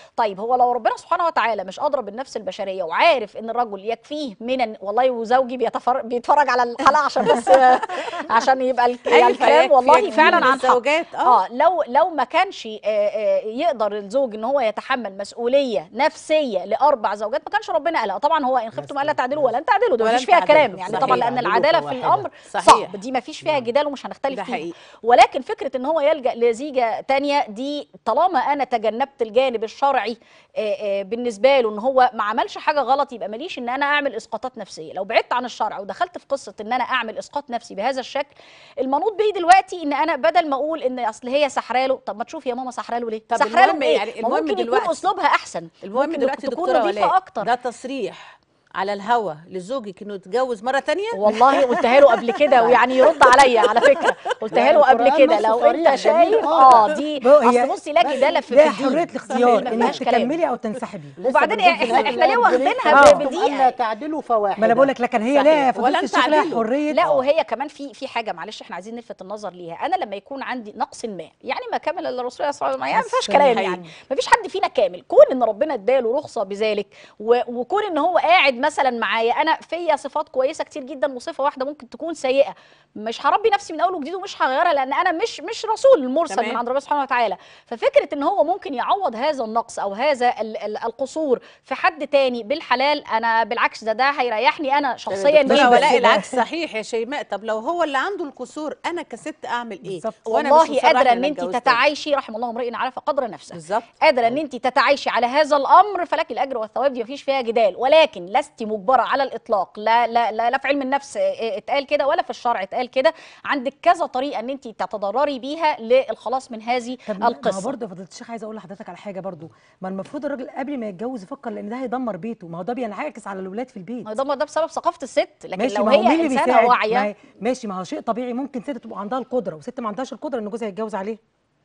Speaker 4: طيب هو لو ربنا سبحانه وتعالى مش ادرى بالنفس البشريه وعارف ان الرجل يكفيه من والله وزوجي بيتفرج بيتفرج على الحلقه عشان بس عشان يبقى الك-
Speaker 1: أيوة،
Speaker 4: الكلام
Speaker 1: فيكفي
Speaker 4: والله
Speaker 1: يكفي
Speaker 4: فعلا
Speaker 1: من
Speaker 4: عن حق.
Speaker 1: الزوجات، آه.
Speaker 4: اه لو لو ما كانش آه، آه، يقدر الزوج ان هو يتحمل مسؤوليه نفسيه لاربع زوجات ما كانش ربنا قالها. طبعا هو ان خفتم الا تعدلوا ولن تعدلوا، ده ما
Speaker 1: ولن
Speaker 4: فيش فيها
Speaker 1: تعدلوا.
Speaker 4: كلام يعني، طبعا
Speaker 1: صحيح.
Speaker 4: لان
Speaker 3: تعدلوا
Speaker 4: العداله في
Speaker 3: فواحدة.
Speaker 4: الامر
Speaker 1: صحيح.
Speaker 4: صعب، دي ما فيش فيها جدال ومش هنختلف
Speaker 1: ده
Speaker 4: فيها.
Speaker 1: حقيقي.
Speaker 4: ولكن فكره ان هو يلجا لزيجه تانية دي طالما انا تجنبت الجانب الشرعي آه، آه، بالنسبه له ان هو ما عملش حاجه غلط، يبقى ماليش ان انا اعمل اسقاطات نفسيه. لو بعدت عن الشرع ودخلت في قصه ان انا اعمل اسقاط نفسي بهذا الشكل، المنوط به دلوقتي ان انا بدل ما اقول ان اصل هي سحراله، طب ما تشوف يا ماما سحراله ليه؟
Speaker 1: طب
Speaker 4: سحراله
Speaker 1: المهم
Speaker 4: بايه؟
Speaker 1: يعني
Speaker 4: ما
Speaker 1: المهم
Speaker 4: ممكن يكون
Speaker 1: دلوقتي-
Speaker 4: اسلوبها احسن،
Speaker 1: المهم
Speaker 4: ممكن
Speaker 1: دلوقتي
Speaker 4: تكون
Speaker 1: دكتوره
Speaker 4: نظيفه
Speaker 1: ولاء،
Speaker 4: اكتر.
Speaker 1: ده تصريح على الهوا لزوجك انه يتجوز مره تانية؟
Speaker 4: والله قلتها له قبل كده ويعني يرد عليا على فكره، قلتها
Speaker 3: لا،
Speaker 4: له قبل
Speaker 3: القرآن
Speaker 4: كده
Speaker 3: نصه
Speaker 4: لو
Speaker 3: صريح
Speaker 4: انت
Speaker 3: جميل
Speaker 4: شايف
Speaker 3: خالص.
Speaker 4: اه دي
Speaker 2: بقى هي-
Speaker 4: اصل بصي لا جدال في
Speaker 2: ده
Speaker 4: في
Speaker 2: حريه
Speaker 4: الدين
Speaker 2: الاختيار
Speaker 4: ما
Speaker 2: انك
Speaker 4: فيهاش كلام.
Speaker 2: تكملي او تنسحبي.
Speaker 3: لسه
Speaker 4: وبعدين
Speaker 3: بنقول
Speaker 4: احنا-
Speaker 3: في الآية
Speaker 4: احنا ليه
Speaker 3: لا
Speaker 4: واخدينها
Speaker 3: يدرك
Speaker 2: ب-
Speaker 3: أن
Speaker 4: بدقيقة؟
Speaker 3: تعدلوا فواحدة.
Speaker 2: ما انا بقول لك لكن هي لا
Speaker 1: صحيح.
Speaker 2: فضيله
Speaker 1: ولن
Speaker 2: الشيخ لها
Speaker 1: تعدلوا.
Speaker 2: حريه.
Speaker 4: لا وهي كمان في في حاجه معلش احنا عايزين نلفت النظر ليها. انا لما يكون عندي نقص ما يعني ما كمل الا الرسول صلى الله عليه وسلم، يعني ما فيهاش
Speaker 2: بس
Speaker 4: كلام
Speaker 1: حقيقي.
Speaker 4: يعني، ما فيش حد فينا كامل. كون ان ربنا اداله رخصه بذلك و- وكون ان هو قاعد مثلا معايا انا فيا صفات كويسه كتير جدا وصفه واحده ممكن تكون سيئه، مش هربي نفسي من اول وجديد ومش هغيرها لان انا مش مش رسول مرسل
Speaker 1: تمام.
Speaker 4: من عند ربنا سبحانه وتعالى. ففكره ان هو ممكن يعوض هذا النقص او هذا ال- ال- القصور في حد تاني بالحلال، انا بالعكس ده ده هيريحني انا شخصيا
Speaker 1: دكتورة
Speaker 4: جدا.
Speaker 1: ولاء العكس صحيح يا شيماء. طب لو هو اللي عنده القصور انا كست اعمل ايه؟
Speaker 2: بالظبط.
Speaker 1: وأنا مش
Speaker 4: والله
Speaker 1: مصرحة
Speaker 4: قادره ان
Speaker 1: أنا
Speaker 4: انت
Speaker 1: اتجوزت.
Speaker 4: تتعايشي، رحم الله امرئ عرف قدر نفسه.
Speaker 1: بالظبط.
Speaker 4: قادره ان انت تتعايشي على هذا الامر، فلك الاجر والثواب، دي مفيش فيها جدال. ولكن لست مجبره على الاطلاق، لا لا لا, لا في علم النفس اه، اتقال كده ولا في الشرع اتقال كده. عندك كذا طريقه ان انت تتضرري بيها للخلاص من هذه
Speaker 2: طب ما هو
Speaker 4: القصه.
Speaker 2: برضه يا فضيله الشيخ عايزه اقول لحضرتك على حاجه برضه، ما المفروض الراجل قبل ما يتجوز يفكر لان ده هيدمر بيته، ما هو ده بينعكس على الاولاد في البيت.
Speaker 4: ما ده ده بسبب ثقافه الست، لكن
Speaker 2: ماشي،
Speaker 4: لو
Speaker 2: ما هو مين
Speaker 4: هي
Speaker 2: اللي
Speaker 4: انسانه
Speaker 2: بيساعد؟ ما
Speaker 4: واعيه
Speaker 2: هي- ماشي، ما هو شيء طبيعي ممكن ست تبقى عندها القدره وست ما عندهاش القدره ان جوزها يتجوز عليها.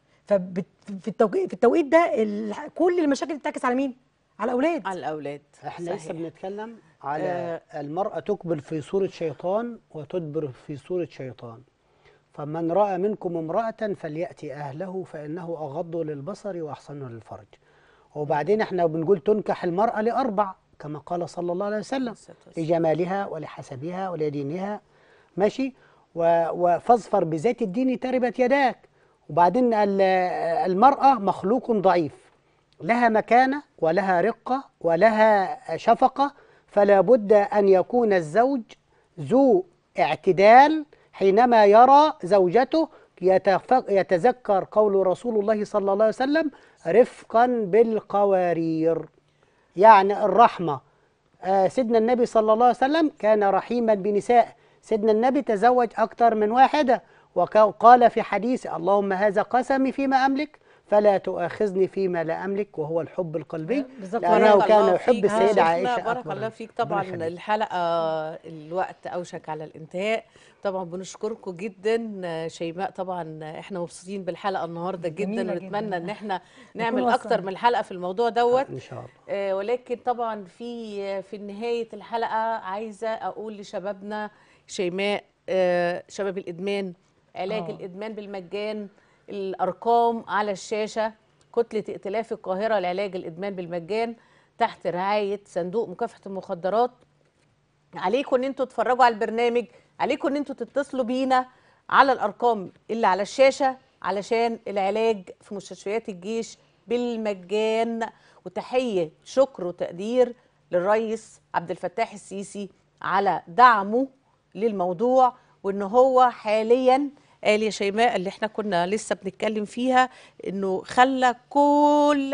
Speaker 2: ففي التوقيت في التوقيت ده ال- كل المشاكل بتعكس على مين؟ على الاولاد.
Speaker 1: على الاولاد.
Speaker 3: احنا
Speaker 1: صحيح.
Speaker 3: لسه بنتكلم على آه المرأة تقبل في صورة شيطان وتدبر في صورة شيطان. فمن رأى منكم امرأة فليأتي أهله فإنه أغض للبصر وأحسن للفرج. وبعدين احنا بنقول تنكح المرأة لأربع كما قال صلى الله عليه وسلم، لجمالها ولحسبها ولدينها، ماشي، و- وفاظفر بذات الدين تربت يداك. وبعدين ال- المرأة مخلوق ضعيف، لها مكانة ولها رقة ولها شفقة، فلا بد أن يكون الزوج ذو اعتدال حينما يرى زوجته يتفق- يتذكر قول رسول الله صلى الله عليه وسلم رفقا بالقوارير، يعني الرحمة. آه سيدنا النبي صلى الله عليه وسلم كان رحيما بنساء، سيدنا النبي تزوج أكثر من واحدة، وقال في حديث اللهم هذا قسمي فيما أملك فلا تؤاخذني فيما لا أملك، وهو الحب القلبي،
Speaker 2: بالظبط.
Speaker 3: لأنه
Speaker 1: بارك
Speaker 3: كان
Speaker 1: الله
Speaker 3: يحب
Speaker 1: فيك.
Speaker 3: السيدة
Speaker 1: شيخنا،
Speaker 3: عائشة
Speaker 1: بارك
Speaker 3: أكبر.
Speaker 1: الله فيك. طبعا
Speaker 3: ربنا يخليك.
Speaker 1: الحلقة الوقت أوشك على الانتهاء. طبعا بنشكركم جدا شيماء، طبعا احنا مبسوطين بالحلقة النهاردة جدا
Speaker 2: جميلة
Speaker 1: ونتمنى
Speaker 2: جداً.
Speaker 1: ان احنا
Speaker 2: نكون
Speaker 1: نعمل
Speaker 2: وصلنا.
Speaker 1: أكتر من حلقة في الموضوع دوت.
Speaker 3: إن شاء الله.
Speaker 1: آه، ولكن طبعا في في نهاية الحلقة عايزة أقول لشبابنا شيماء، آه، شباب الإدمان، علاج
Speaker 2: آه.
Speaker 1: الإدمان بالمجان، الأرقام على الشاشة. كتلة ائتلاف القاهرة لعلاج الإدمان بالمجان تحت رعاية صندوق مكافحة المخدرات. عليكم ان انتوا تتفرجوا على البرنامج، عليكم ان انتوا تتصلوا بينا على الارقام اللي على الشاشه علشان العلاج في مستشفيات الجيش بالمجان. وتحيه شكر وتقدير للرئيس عبد الفتاح السيسي على دعمه للموضوع، وان هو حاليا قال يا شيماء اللي احنا كنا لسه بنتكلم فيها انه خلى كل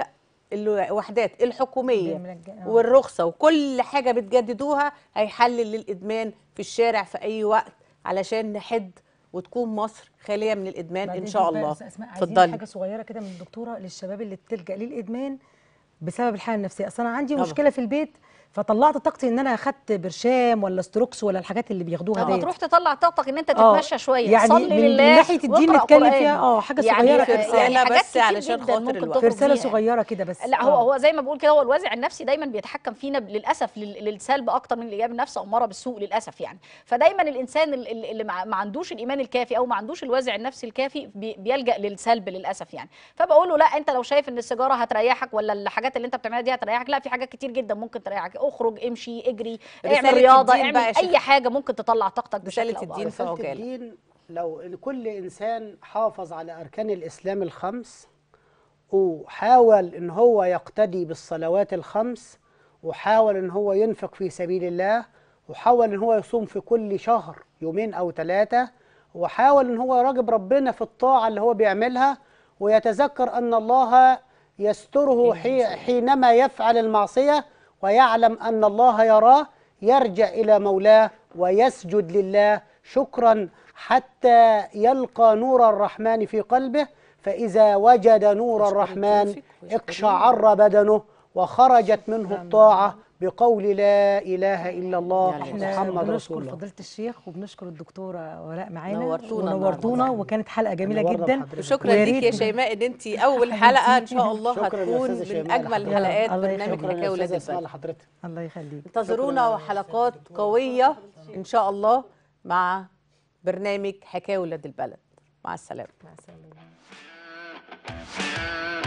Speaker 1: الوحدات الحكوميه
Speaker 2: بالمجان. آه.
Speaker 1: والرخصه وكل حاجه بتجددوها هيحلل للادمان في الشارع في اي وقت علشان نحد وتكون مصر خاليه من الادمان
Speaker 2: بعدين
Speaker 1: ان شاء
Speaker 2: في بقى
Speaker 1: الله.
Speaker 2: أستاذ أسماء عايزين
Speaker 1: اتفضلي.
Speaker 2: حاجه صغيره كده من الدكتوره للشباب اللي بتلجأ للادمان بسبب الحاله النفسيه. اصل انا عندي
Speaker 1: طبعا.
Speaker 2: مشكله في البيت فطلعت طاقتي ان انا اخدت برشام ولا ستروكس ولا الحاجات اللي بياخدوها
Speaker 4: لما
Speaker 2: ديت.
Speaker 4: تروح تطلع طاقتك ان انت
Speaker 2: آه،
Speaker 4: تتمشى شويه،
Speaker 2: يعني
Speaker 4: تصلي
Speaker 2: من
Speaker 4: لله
Speaker 2: ناحيه الدين
Speaker 4: واقرأ
Speaker 2: نتكلم
Speaker 4: قرآن.
Speaker 2: فيها اه حاجه
Speaker 4: يعني
Speaker 2: صغيره
Speaker 1: في
Speaker 2: كده.
Speaker 1: رسالة
Speaker 4: يعني حاجات
Speaker 1: بس
Speaker 4: كتير
Speaker 1: علشان
Speaker 4: جدا
Speaker 1: خاطر
Speaker 4: ممكن
Speaker 1: الوقت.
Speaker 2: في
Speaker 4: تخرج
Speaker 2: رساله
Speaker 4: فيها.
Speaker 2: صغيره كده بس.
Speaker 4: لا هو
Speaker 2: آه.
Speaker 4: هو زي ما بقول كده، هو الوازع النفسي دايما بيتحكم فينا للاسف لل- للسلب اكتر من الايجاب. النفس اماره بالسوء للاسف يعني. فدايما الانسان ال- ال- اللي ما ما عندوش الايمان الكافي او ما عندوش الوازع النفسي الكافي بي- بيلجا للسلب للاسف يعني. فبقول له لا، انت لو شايف ان السيجاره هتريحك ولا الحاجات اللي انت بتعملها دي هتريحك، لا، في حاجات كتير جدا ممكن تريحك. اخرج، امشي، اجري، اعمل
Speaker 1: رسالة
Speaker 4: رياضه،
Speaker 1: الدين بقى
Speaker 4: اعمل
Speaker 1: يا شيخ.
Speaker 4: اي حاجه ممكن تطلع طاقتك بشكل
Speaker 1: رسالة
Speaker 4: او
Speaker 1: الدين
Speaker 4: باخر.
Speaker 1: في
Speaker 3: رسالة
Speaker 1: عجالة.
Speaker 3: الدين، لو إن كل إنسان حافظ على أركان الإسلام الخمس، وحاول إن هو يقتدي بالصلوات الخمس، وحاول إن هو ينفق في سبيل الله، وحاول إن هو يصوم في كل شهر يومين أو ثلاثة، وحاول إن هو يراقب ربنا في الطاعة اللي هو بيعملها، ويتذكر أن الله يستره حي- حينما يفعل المعصية، ويعلم أن الله يراه، يرجع إلى مولاه ويسجد لله شكرا حتى يلقى نور الرحمن في قلبه. فإذا وجد نور الرحمن اقشعر بدنه وخرجت منه الطاعة بقول لا إله إلا الله
Speaker 2: احنا
Speaker 3: محمد رسول
Speaker 2: بنشكر
Speaker 3: الله.
Speaker 2: فضيله الشيخ وبنشكر الدكتوره ولاء معانا،
Speaker 1: نورتونا
Speaker 2: ونورتونا
Speaker 1: النهاردة.
Speaker 2: وكانت حلقه جميله
Speaker 3: نورنا
Speaker 2: جدا.
Speaker 3: بحضرتك.
Speaker 1: وشكرا
Speaker 2: ويا
Speaker 1: ليك يا
Speaker 2: ريت-
Speaker 1: شيماء ان انت اول حلقه ان شاء الله
Speaker 3: شكراً يا
Speaker 1: هتكون
Speaker 3: أستاذة
Speaker 1: من
Speaker 3: شيماء
Speaker 1: اجمل
Speaker 3: لحضرتك.
Speaker 1: حلقات
Speaker 2: الله
Speaker 1: برنامج
Speaker 2: يخليك.
Speaker 3: شكرا
Speaker 1: حكايه
Speaker 3: يا
Speaker 1: ولاد
Speaker 3: أستاذة أسماء
Speaker 1: البلد.
Speaker 3: لحضرتك.
Speaker 2: الله يخليك.
Speaker 1: انتظرونا حلقات قويه ان شاء الله مع برنامج حكايه ولاد البلد. مع السلامه.
Speaker 2: مع السلامه.